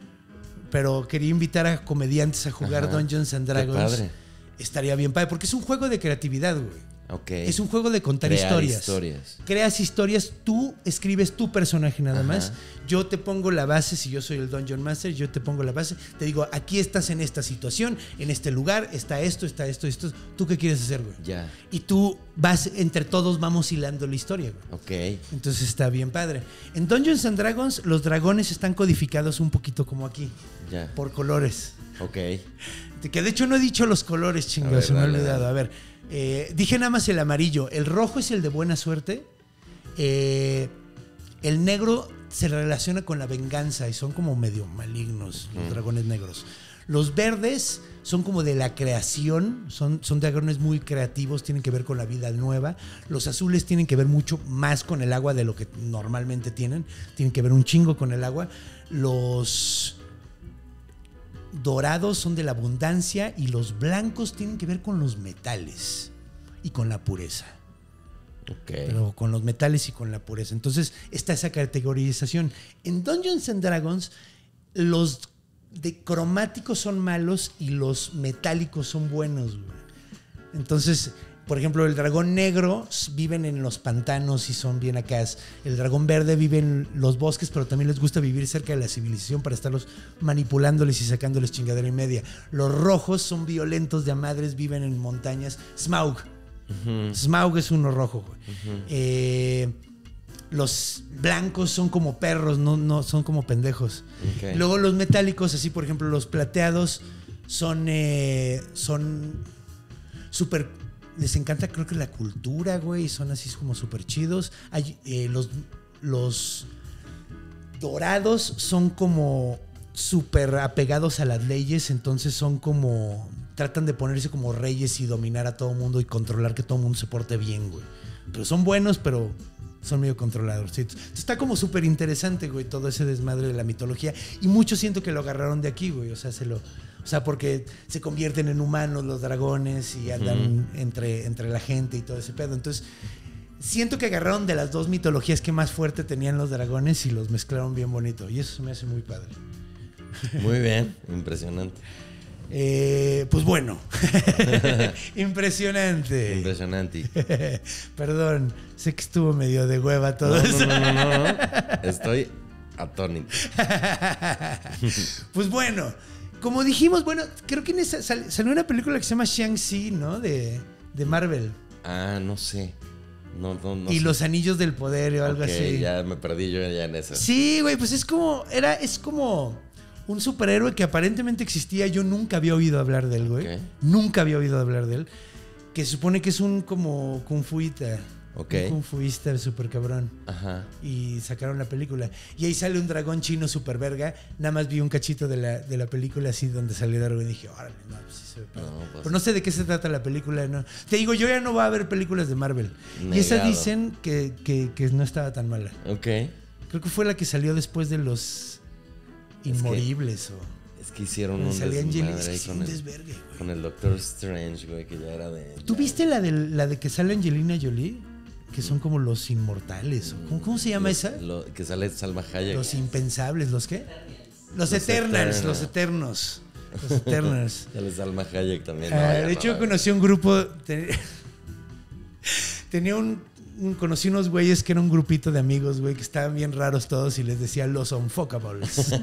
pero quería invitar a comediantes a jugar Ajá. Dungeons and Qué Dragons. padre. Estaría bien padre, porque es un juego de creatividad, güey. Ok. Es un juego de contar Crear historias. historias. Creas historias, tú escribes tu personaje nada Ajá. más. Yo te pongo la base, si yo soy el Dungeon Master, yo te pongo la base. Te digo, aquí estás en esta situación, en este lugar, está esto, está esto, esto. ¿Tú qué quieres hacer, güey? Ya. Y tú vas, entre todos vamos hilando la historia, güey. Ok. Entonces está bien padre. En Dungeons and Dragons, los dragones están codificados un poquito como aquí, Ya. por colores. Ok. Que de hecho no he dicho los colores, A chingados, ver, se me ha dale, olvidado. dale. A ver, eh, dije nada más el amarillo. El rojo es el de buena suerte. Eh, el negro se relaciona con la venganza y son como medio malignos los dragones negros. Los verdes son como de la creación, son, son dragones muy creativos, tienen que ver con la vida nueva. Los azules tienen que ver mucho más con el agua de lo que normalmente tienen, tienen que ver un chingo con el agua. Los dorados son de la abundancia y los blancos tienen que ver con los metales y con la pureza. Ok. Pero con los metales y con la pureza. Entonces está esa categorización. En Dungeons and Dragons, los de cromáticos son malos y los metálicos son buenos, güey. Entonces, por ejemplo, el dragón negro viven en los pantanos y son bien acá. El dragón verde vive en los bosques, pero también les gusta vivir cerca de la civilización para estarlos manipulándoles y sacándoles chingadera y media. Los rojos son violentos de a madres, viven en montañas. Smaug. Ujú. Smaug es uno rojo, güey. Ujú. Eh, los blancos son como perros, no, no son como pendejos. Okay. Luego los metálicos, así por ejemplo, los plateados son, eh, son súper, les encanta creo que la cultura, güey, son así como súper chidos. Hay, eh, los, los dorados son como súper apegados a las leyes, entonces son como, tratan de ponerse como reyes y dominar a todo mundo y controlar que todo mundo se porte bien, güey. Pero son buenos, pero son medio controladores. Está como súper interesante, güey, todo ese desmadre de la mitología. Y mucho siento que lo agarraron de aquí, güey. O sea, se lo, o sea, porque se convierten en humanos los dragones y andan uh-huh. entre, entre la gente y todo ese pedo. Entonces, siento que agarraron de las dos mitologías que más fuerte tenían los dragones y los mezclaron bien bonito. Y eso se me hace muy padre. Muy bien, impresionante. Eh, pues bueno, impresionante. Impresionante. Perdón, sé que estuvo medio de hueva todo no, eso. No, no, no, no, no. Estoy atónito. Pues bueno, como dijimos, bueno, creo que en esa sal, salió una película que se llama Shang-Chi, ¿no? De, de Marvel. Ah, no sé. No, no, no y sé. Los Anillos del Poder o algo okay, así. Ya me perdí yo ya en esa. Sí, güey, pues es como, era, es como un superhéroe que aparentemente existía. Yo nunca había oído hablar de él, güey. Okay. Nunca había oído hablar de él. Que se supone que es un como kung fuita. Okay. Un kung fuista súper cabrón. Ajá. Y sacaron la película. Y ahí sale un dragón chino súper verga. Nada más vi un cachito de la, de la película así donde salió Darwin y dije, órale, no, pues sí se ve padre. No, pues pero no sé de qué se trata la película. No. Te digo, yo ya no voy a ver películas de Marvel. Negado. Y esa dicen que, que, que no estaba tan mala. Ok. Creo que fue la que salió después de Los Inmoribles. Es que, o... es que hicieron un desmadre ahí es que con, un el, desvergue, güey. Con el Doctor Strange, güey, que ya era de... ¿Tú viste la de, la de que sale Angelina Jolie? Que son como los inmortales. ¿Cómo, cómo se llama los, esa? Lo, que sale Salma Hayek. Los impensables, ¿los qué? Los, los Eternals, Eternals, los Eternos. Los Eternals. Sale Salma Hayek también. No, uh, de hecho, no, conocí un grupo. Ten, tenía un, un. Conocí unos güeyes que era un grupito de amigos, güey, que estaban bien raros todos y les decía los unfuckables.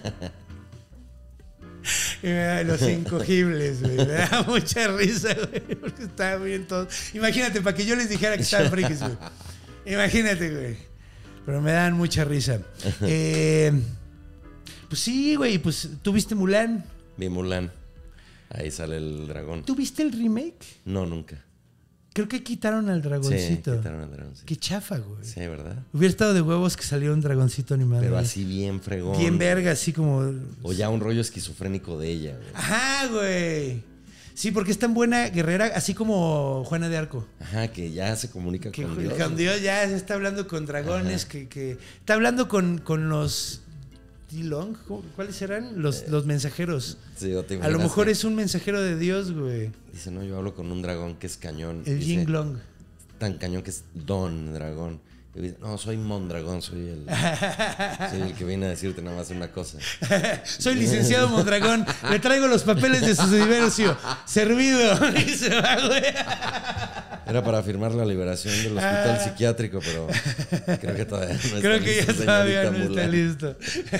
Y me da los incogibles, güey. Me da mucha risa, güey, porque estaban bien todos. Imagínate, para que yo les dijera que estaban frikis, güey. Imagínate, güey. Pero me dan mucha risa. Eh, pues sí, güey. Pues, ¿tú viste Mulan? Vi Mulan. Ahí sale el dragón. ¿Tú viste el remake? No, nunca. Creo que quitaron al dragoncito. Sí, quitaron al dragoncito. Qué chafa, güey. Sí, ¿verdad? Hubiera estado de huevos que saliera un dragoncito animado. Pero así bien fregón. Bien verga, así como... O ya un rollo esquizofrénico de ella, güey. Ajá, güey. Sí, porque es tan buena guerrera, así como Juana de Arco. Ajá, que ya se comunica que con Dios. Con Dios ya se está hablando con dragones, que, que... Está hablando con, con los... T-Long, ¿cuáles serán? Los, eh, los mensajeros. Sí, no te a lo mejor es un mensajero de Dios, güey. Dice, no, yo hablo con un dragón que es cañón. El Ying Long. Tan cañón que es Don Dragón. Y dice, no, soy Mondragón, soy el, soy el que viene a decirte nada más una cosa. Soy licenciado Mondragón, le traigo los papeles de su divorcio. Servido. Y se va, güey. Era para firmar la liberación del hospital ah. psiquiátrico, pero creo que todavía no está Creo que listo, ya todavía no está listo.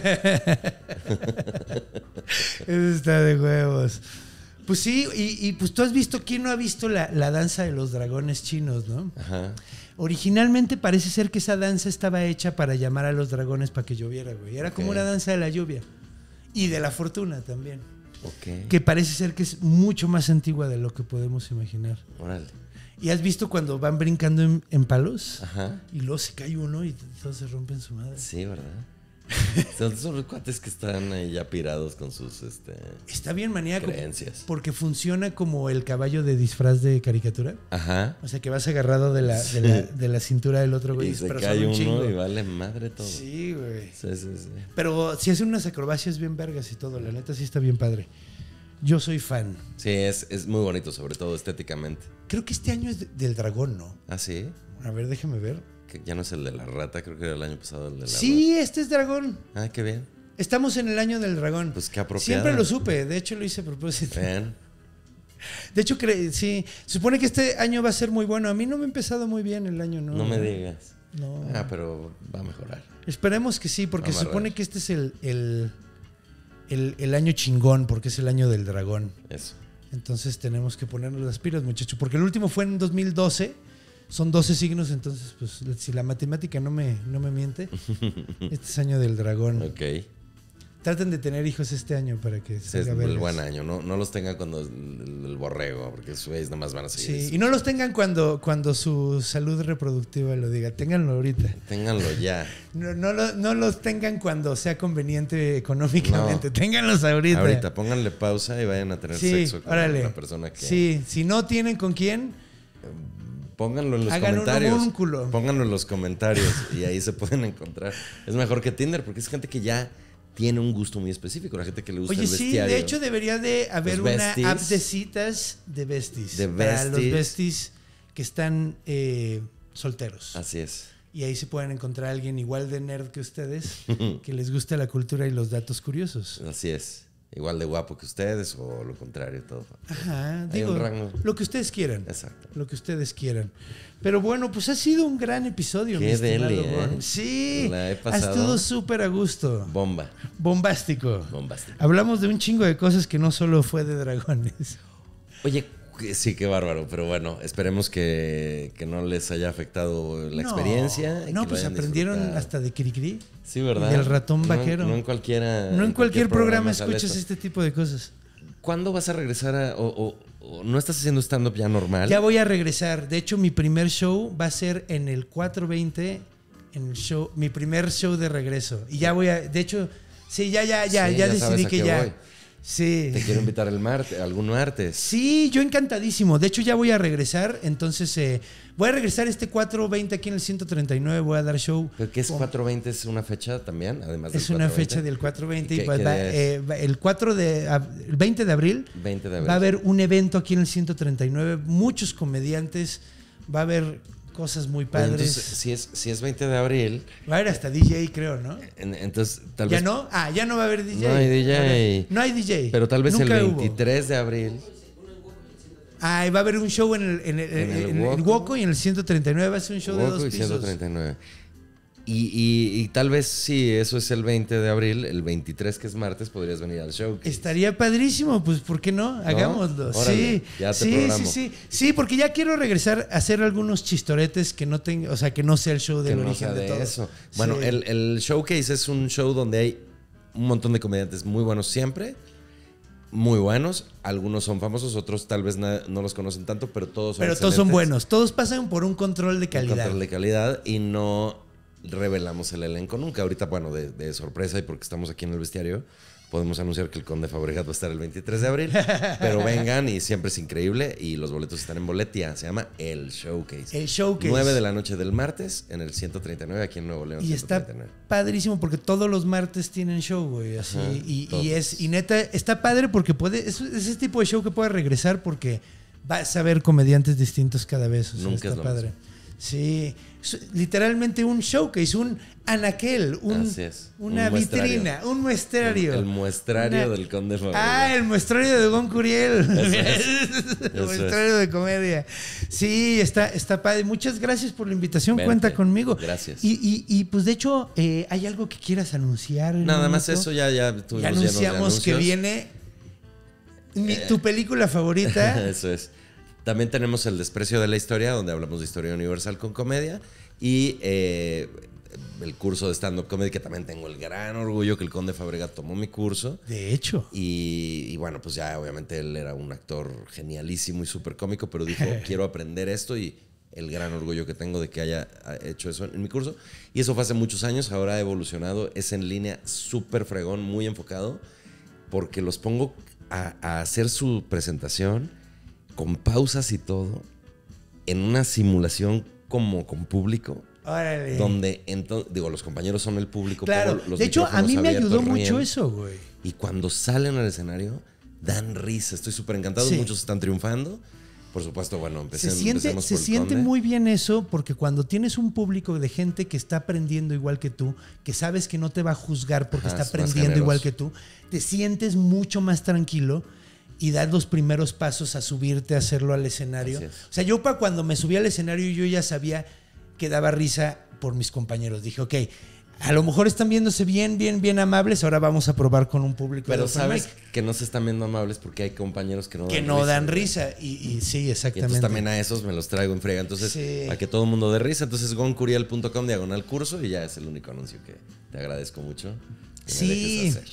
Eso está de huevos. Pues sí, y, y pues tú has visto, ¿quién no ha visto la, la danza de los dragones chinos, no? Ajá. Originalmente parece ser que esa danza estaba hecha para llamar a los dragones para que lloviera, güey. Era okay. como una danza de la lluvia. Y de la fortuna también. Okay. Que parece ser que es mucho más antigua de lo que podemos imaginar. Órale. ¿Y has visto cuando van brincando en, en palos? Ajá. Y luego se cae uno y todos se rompen su madre. Sí, ¿verdad? Son, son los cuates que están ahí ya pirados con sus este, está bien maníaco creencias. Porque funciona como el caballo de disfraz de caricatura. Ajá. O sea que vas agarrado de la, de la, de la cintura del otro güey. Y se cae un uno y vale madre todo. Sí, güey. Sí, sí, sí. Pero si hacen unas acrobacias bien vergas y todo, la neta sí está bien padre. Yo soy fan. Sí, es, es muy bonito, sobre todo estéticamente. Creo que este año es de, del dragón, ¿no? ¿Ah, sí? A ver, déjame ver. Que ya no es el de la rata, creo que era el año pasado el de la Sí, rata. este es dragón. Ah, qué bien. Estamos en el año del dragón. Pues qué apropiado. Siempre lo supe, de hecho lo hice a propósito. Bien. De hecho, cre- sí, se supone que este año va a ser muy bueno. A mí no me ha empezado muy bien el año, ¿no? No me digas. No. Ah, pero va a mejorar. Esperemos que sí, porque se supone que este es el, el, el, el año chingón, porque es el año del dragón. Eso. Entonces tenemos que ponernos las pilas, muchachos. Porque el último fue en dos mil doce, Son doce signos, entonces, pues, si la matemática no me, no me miente, este es año del dragón. Ok. Traten de tener hijos este año para que Sí, salga es el vergas. buen año. No, no los tengan cuando el, el borrego, porque esos güeyes nada más van a seguir. Sí, y no los tengan cuando, cuando su salud reproductiva lo diga. Ténganlo ahorita. Ténganlo ya. No, no, lo- no los tengan cuando sea conveniente económicamente. No. Ténganlos ahorita. Ahorita, pónganle pausa y vayan a tener Sí, sexo con órale. la persona que... Sí, si no tienen con quién, Pónganlo en los Hagan un comentarios. homúnculo. Pónganlo en los comentarios y ahí se pueden encontrar. Es mejor que Tinder porque es gente que ya tiene un gusto muy específico. La gente que le gusta oye, el sí, bestiario. de hecho debería de haber Los una besties. app de citas de besties. De Para los besties. besties que están eh, solteros. Así es. Y ahí se pueden encontrar a alguien igual de nerd que ustedes, que les gusta la cultura y los datos curiosos. Así es. Igual de guapo que ustedes o lo contrario, todo. Ajá, Hay digo, un rango. lo que ustedes quieran. Exacto. Lo que ustedes quieran. Pero bueno, pues ha sido un gran episodio, Qué mi estimado deli, ¿eh? Gon. Sí, La he ha pasado. estado súper a gusto. Bomba. Bombástico. Bombástico. Hablamos de un chingo de cosas que no solo fue de dragones. Oye, que- sí, qué bárbaro. Pero bueno, esperemos que, que no les haya afectado la No, experiencia. y No, que lo pues hayan aprendieron disfrutado. hasta de Cricri. Sí, ¿verdad? y del ratón No- vaquero. No, en cualquiera. No en cualquier programa sale escuchas esto. este tipo de cosas. ¿Cuándo vas a regresar a, o, o- o no estás haciendo stand-up ya normal? Ya voy a regresar. De hecho, mi primer show va a ser en el cuatro veinte, en el show, mi primer show de regreso. Y ya voy a, de hecho, sí, ya, ya, ya, Sí, ya, ya sabes decidí a que qué ya. voy. Sí. Te quiero invitar el martes, algún martes. Sí, yo encantadísimo. De hecho, ya voy a regresar. Entonces, eh, voy a regresar este cuatro veinte aquí en el ciento treinta y nueve. Voy a dar show. ¿Pero qué es con- cuatro veinte? ¿Es una fecha también? Además del Es una cuatro veinte? fecha del cuatro veinte. ¿Y Y qué- pues qué va, día es? eh, va- el cuatro de ab- el veinte de abril veinte de abril. va a haber un evento aquí en el ciento treinta y nueve. Muchos comediantes. Va a haber cosas muy Oye, padres. entonces, si es, si es veinte de abril, Va a haber hasta D J, creo, ¿no? en- entonces tal ¿Ya vez... no? Ah, ya no va a haber D J. No hay D J. Ahora, no hay D J. Pero tal vez Nunca el hubo. veintitrés de abril. Ah, y va a haber un show en el, en el, En el en el Woco. Woco y en el ciento treinta y nueve va a ser un show de Woco dos y pisos. ciento treinta y nueve. Y, y, y tal vez sí, eso es el veinte de abril, el veintitrés que es martes, podrías venir al show. Estaría padrísimo, pues ¿por qué no? Hagámoslo. Órale, sí, ya te sí, programo. sí, sí. Sí, porque ya quiero regresar a hacer algunos chistoretes que no tenga, o sea, que no sea el show Que del no origen sea de, de todo. eso. Bueno, Sí. el, el showcase es un show donde hay un montón de comediantes muy buenos siempre, muy buenos. Algunos son famosos, otros tal vez na- no los conocen tanto, pero todos son Pero todos son excelentes. buenos, todos pasan por un control de Un calidad. control de calidad y no revelamos el elenco nunca. Ahorita, bueno, de, de sorpresa y porque estamos aquí en el bestiario, podemos anunciar que el Conde Fabregat va a estar el veintitrés de abril. Pero vengan y siempre es increíble y los boletos están en Boletia. Se llama El Showcase. El Showcase. nueve de la noche del martes en el ciento treinta y nueve aquí en Nuevo León. Y está ciento treinta y nueve. padrísimo porque todos los martes tienen show, güey. Así. Ajá, y, todos. y es, y neta, está padre porque puede. Es, es ese tipo de show que puede regresar porque vas a ver comediantes distintos cada vez. O sea, Nunca está es lo padre. mismo. Sí. Es literalmente un showcase, un anaquel, un, Así es, una un muestrario. vitrina, un muestrario. El muestrario Una- del Conde Fabregat. Ah, el muestrario de Gon Curiel. es, el eso muestrario de comedia. Sí, está, está padre. Muchas gracias por la invitación. Vente. Cuenta conmigo. Gracias. Y, y, y, pues de hecho, eh, ¿hay algo que quieras anunciar? Nada más Ernesto? eso, ya, ya Ya tuvimos llenos de anunciamos que anuncios. viene mi- tu película favorita. Eso es. También tenemos El Desprecio de la Historia, donde hablamos de historia universal con comedia. Y eh, el curso de stand-up comedy, que también tengo el gran orgullo que el Conde Fabregat tomó mi curso. De hecho. Y, y bueno, pues ya obviamente él era un actor genialísimo y súper cómico, pero dijo, quiero aprender esto y el gran orgullo que tengo de que haya hecho eso en mi curso. Y eso fue hace muchos años, ahora ha evolucionado, es en línea súper fregón, muy enfocado, porque los pongo a, a hacer su presentación con pausas y todo, en una simulación como con público. Órale. Donde, entonces, digo, los compañeros son el público. Claro. pongo los De hecho, a micrófonos mí me abiertos, ayudó mucho ríen. eso, güey. Y cuando salen al escenario, dan risa. Estoy súper encantado. Sí. Muchos están triunfando. Por supuesto, bueno, empecé, Se siente, empecemos se por el siente Conde. muy bien eso porque cuando tienes un público de gente que está aprendiendo igual que tú, que sabes que no te va a juzgar porque Ajá, está es más aprendiendo igual generoso. que tú, te sientes mucho más tranquilo y das los primeros pasos a subirte a hacerlo al escenario. Así es. O sea, yo para cuando me subí al escenario yo ya sabía que daba risa por mis compañeros. Dije, ok, A lo mejor están viéndose bien, bien, bien amables. Ahora vamos a probar con un público. Pero de sabes open mic que no se están viendo amables porque hay compañeros que no que dan no risa. dan risa. Y, y sí, Y exactamente. entonces también a esos me los traigo en frega. Entonces, Sí. para que todo el mundo dé risa. Entonces, goncuriel punto com diagonal curso y ya es el único anuncio que te agradezco mucho. Que Sí. me dejes hacer.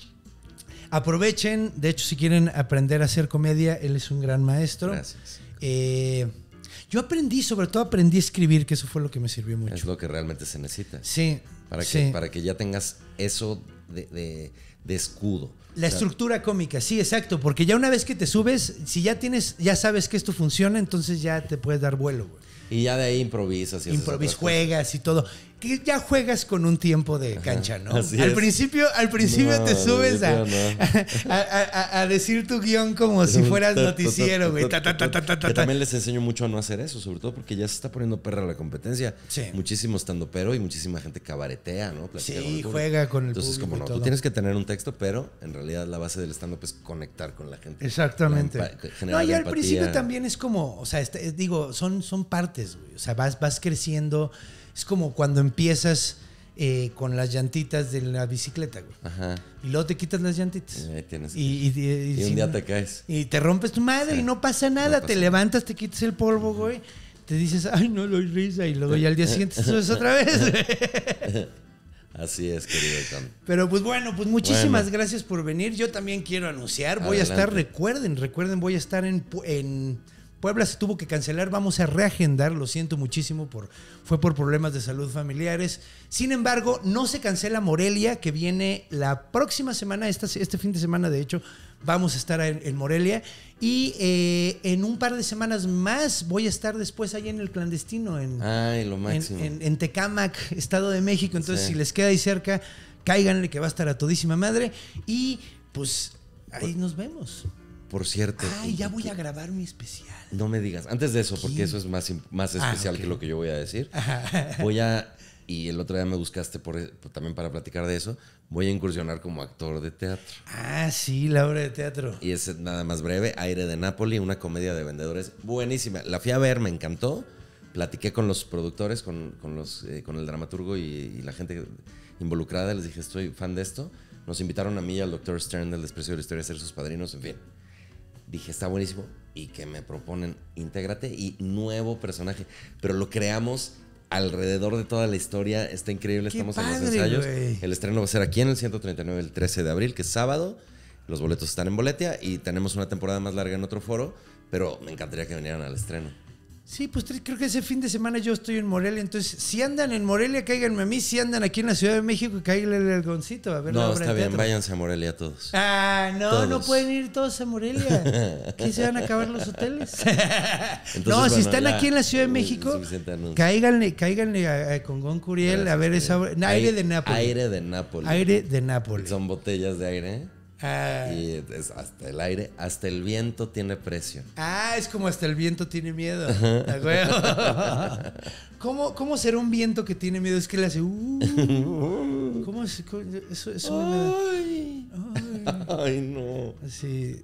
Aprovechen. De hecho, si quieren aprender a hacer comedia, él es un gran maestro. Gracias. Eh, yo aprendí, sobre todo aprendí a escribir, que eso fue lo que me sirvió mucho. Es lo que realmente se necesita. Sí. Para que, sí. para que ya tengas eso de, de, de escudo. La O sea, estructura cómica, sí, exacto. Porque ya una vez que te subes, si ya tienes, ya sabes que esto funciona, entonces ya te puedes dar vuelo, güey. Y ya de ahí improvisas y haces Improvis, otras cosas. juegas y todo. Que ya juegas con un tiempo de cancha, ¿no? así Al es. principio, al principio No, te subes a, no, no. a, a- a decir tu guión como si fueras noticiero, güey. Ta, ta, ta, ta, ta, Que ta. también les enseño mucho a no hacer eso, sobre todo porque ya se está poniendo perra la competencia. Sí. Muchísimo estando pero y muchísima gente cabaretea, ¿no? Platica Sí, con el público. juega con el Entonces, público como y no, todo. tú tienes que tener un texto, pero en realidad la base del stand-up es conectar con la gente. Exactamente. La empa- No, generar y al empatía. principio también es como, o sea, este, digo, son, son partes, güey. O sea, vas, vas creciendo. Es como cuando empiezas eh, con las llantitas de la bicicleta, güey. Ajá. Y luego te quitas las llantitas. Y ahí tienes que- Y, y- y- Y un si día no- te caes. Y te rompes tu madre y no pasa nada. pasa te nada. levantas, te quitas el polvo, güey. Te dices, ay, no doy risa. Y luego ya al día siguiente te subes otra vez. güey. Así es, querido Tom. Pero pues bueno, pues muchísimas Bueno. gracias por venir. Yo también quiero anunciar. Voy a Adelante. estar, recuerden, recuerden, voy a estar en, Pu- en Puebla. Se tuvo que cancelar. Vamos a reagendar. Lo siento muchísimo. Por, fue por problemas de salud familiares. Sin embargo, no se cancela Morelia, que viene la próxima semana, esta, este fin de semana, de hecho. Vamos a estar en, en Morelia. Y eh, en un par de semanas más voy a estar después allá en el clandestino. En, Ay, lo en, máximo. en- en Tecámac, Estado de México. Entonces, Sí. si les queda ahí cerca, cáiganle que va a estar a todísima madre. Y pues ahí nos vemos. Por cierto. Ay, ya voy a grabar mi especial. No me digas. Antes de eso, porque ¿Qué? eso es más, im- más Ah, especial ok. que lo que yo voy a decir. Voy a. Y el otro día me buscaste por, también para platicar de eso. Voy a incursionar como actor de teatro. Ah, sí, la obra de teatro. Y es nada más breve. Aire de Nápoli, una comedia de vendedores buenísima. La fui a ver, me encantó. Platiqué con los productores, con, con, los, eh, con el dramaturgo y, y la gente involucrada. Les dije, estoy fan de esto. Nos invitaron a mí y al doctor Stern del Desprecio de la Historia a ser sus padrinos. En fin. Dije, está buenísimo. Y que me proponen, intégrate y nuevo personaje. Pero lo creamos alrededor de toda la historia. Está increíble. Qué Estamos en los padre, ensayos. güey. El estreno va a ser aquí en el ciento treinta y nueve el trece de abril, que es sábado. Los boletos están en Boletia y tenemos una temporada más larga en otro foro. Pero me encantaría que vinieran al estreno. Sí, pues tre- creo que ese fin de semana yo estoy en Morelia. Entonces, si andan en Morelia, cáiganme a mí. Si andan aquí en la Ciudad de México, cáiganle al Goncito a ver la No, obra está de bien. teatro. Váyanse a Morelia todos. Ah, no, Todos. no pueden ir todos a Morelia. ¿Qué se van a acabar los hoteles? Entonces, no, si bueno, están ya, aquí en la Ciudad de uh, México, suficiente anuncio. cáiganle, cáiganle a, a- con Gon Curiel a Gracias, ver esa querido. obra. Aire Ai- de Nápoles. Aire de Nápoles. Aire de Nápoles. Son botellas de aire. Ah, Y es hasta el aire, hasta el viento tiene precio. ah, es como hasta el viento tiene miedo. ¿De acuerdo? ¿Cómo, ¿Cómo será un viento que tiene miedo? Es que le hace. Uh, ¿Cómo es? ¿Cómo- Eso, eso me da- Ay, ay, no. Así.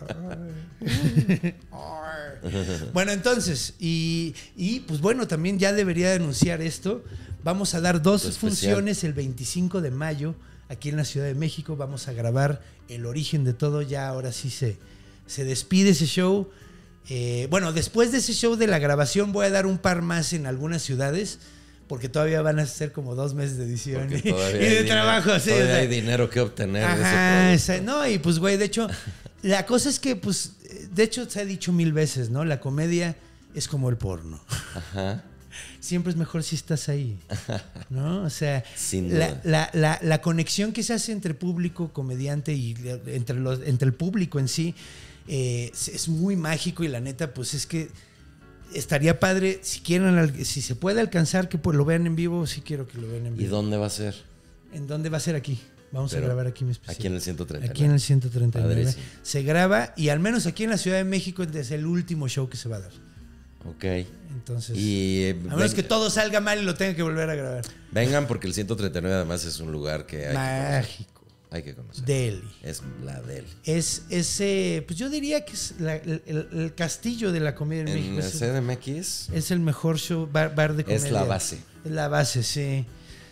Bueno, entonces, y, y pues bueno, también ya debería denunciar esto. Vamos a dar dos Tu especial. funciones el veinticinco de mayo aquí en la Ciudad de México. Vamos a grabar El origen de todo. Ya ahora sí se, se despide ese show. Eh, bueno, después de ese show de la grabación voy a dar un par más en algunas ciudades. Porque todavía van a ser como dos meses de edición Porque y, todavía y hay de dinero- trabajo. Sí, todavía o sea, hay dinero que obtener de Ajá, ese esa- no, y pues, güey, de hecho, la cosa es que, pues, de hecho, se ha dicho mil veces, ¿no? La comedia es como el porno. Ajá. Siempre es mejor si estás ahí, ¿no? O sea, Sin la, duda. la, la, la conexión que se hace entre público, comediante y entre, los, entre el público en sí eh, es, es muy mágico y la neta, pues es que estaría padre, si quieren, al- si se puede alcanzar que pues, lo vean en vivo, sí quiero que lo vean en ¿Y vivo. dónde va a ser? ¿En dónde va a ser aquí? Vamos Pero a grabar aquí mi especial. Aquí en el ciento treinta y nueve. Aquí en el ciento treinta y nueve. Padrísimo. Se graba y al menos aquí en la Ciudad de México es el último show que se va a dar. Ok. Entonces, Y eh, a menos ven- que todo salga mal y lo tenga que volver a grabar. vengan porque el ciento treinta y nueve además es un lugar que hay que conocer. Mágico. Hay que conocer. Delhi. Es la Delhi. Es ese, pues yo diría que es la- el, el- el castillo de la comedia en, En México. el Es, C D M X es el mejor show, bar, bar de comedia. es la base. Es la base, sí.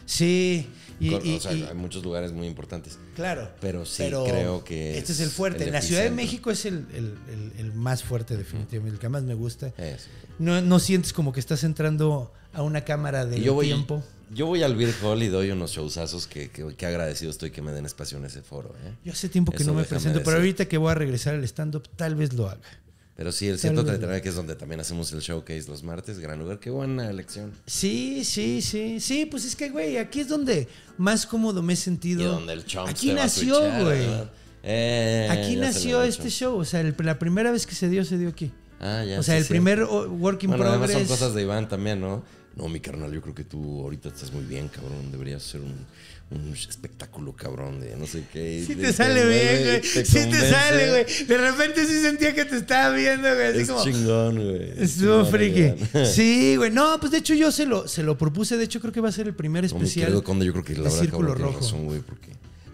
Sí. Y, Con- y- o sea, y- hay muchos lugares muy importantes. claro. Pero sí creo que este es es el fuerte. el La Ciudad de epicentro. México es el, el- el- el más fuerte, definitivamente. El que más me gusta. Eso. No, no sientes como que estás entrando a una cámara del Y yo voy, tiempo. yo voy al Beer Hall y doy unos showzazos que, que, que agradecido estoy que me den espacio en ese foro. ¿eh? Yo hace tiempo que Eso no me déjame presento, pero decir. ahorita que voy a regresar al stand-up, tal vez lo haga. Pero sí, el Tal ciento vez. treinta y nueve, que es donde también hacemos el showcase los martes, gran lugar. Qué buena elección. Sí, sí, sí. Sí, pues es que, güey, aquí es donde más cómodo me he sentido. Y donde el Chomps Aquí te va a nació, switchear, güey. ¿verdad? Eh, Aquí ya se nació lo he este dicho. show. O sea, el- la primera vez que se dio, se dio aquí. Ah, ya. O sea, sí, el sí. primer o- work in Bueno, además progress. son cosas de Iván también, ¿no? No, mi carnal, yo creo que tú ahorita estás muy bien, cabrón. Deberías hacer un, un espectáculo, cabrón, de no sé qué. Sí De- te sale bien, güey. te Sí te convence. sale, güey. De repente sí sentía que te estaba viendo, güey. Así Es como. chingón, güey. Es Estuvo chingón, friki. Iván. Sí, güey. No, pues de hecho yo se lo, se lo propuse. De hecho, creo que va a ser el primer No, mi especial. querido Conde, yo creo que la de verdad, Círculo cabrón, tienes Rojo. razón, güey, porque...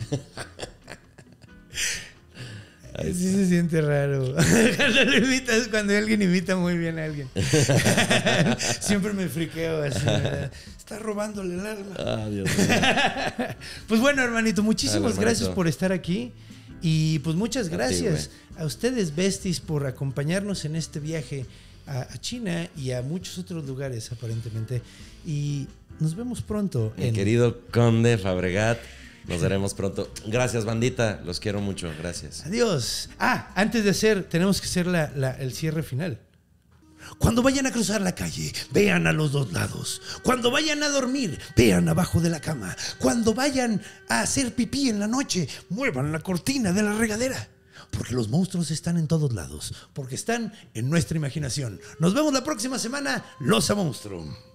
Ahí Sí se siente raro. Cuando lo imitas, cuando alguien imita muy bien a alguien. Siempre me friqueo así. ¿verdad? Está robándole el alma. Ah, Dios mío. Pues bueno, hermanito, muchísimas Dale, hermanito. gracias por estar aquí. Y pues muchas A ti, gracias a, ustedes, besties, por acompañarnos en este viaje a, a China y a muchos otros lugares, aparentemente. Y nos vemos pronto. Mi en- querido Conde Fabregat, nos veremos pronto. Gracias, bandita. Los quiero mucho. Gracias. Adiós. Ah, antes de hacer, tenemos que hacer la- la- el cierre final. Cuando vayan a cruzar la calle, vean a los dos lados. Cuando vayan a dormir, vean abajo de la cama. Cuando vayan a hacer pipí en la noche, muevan la cortina de la regadera. Porque los monstruos están en todos lados. Porque están en nuestra imaginación. Nos vemos la próxima semana. Los a Monstruo.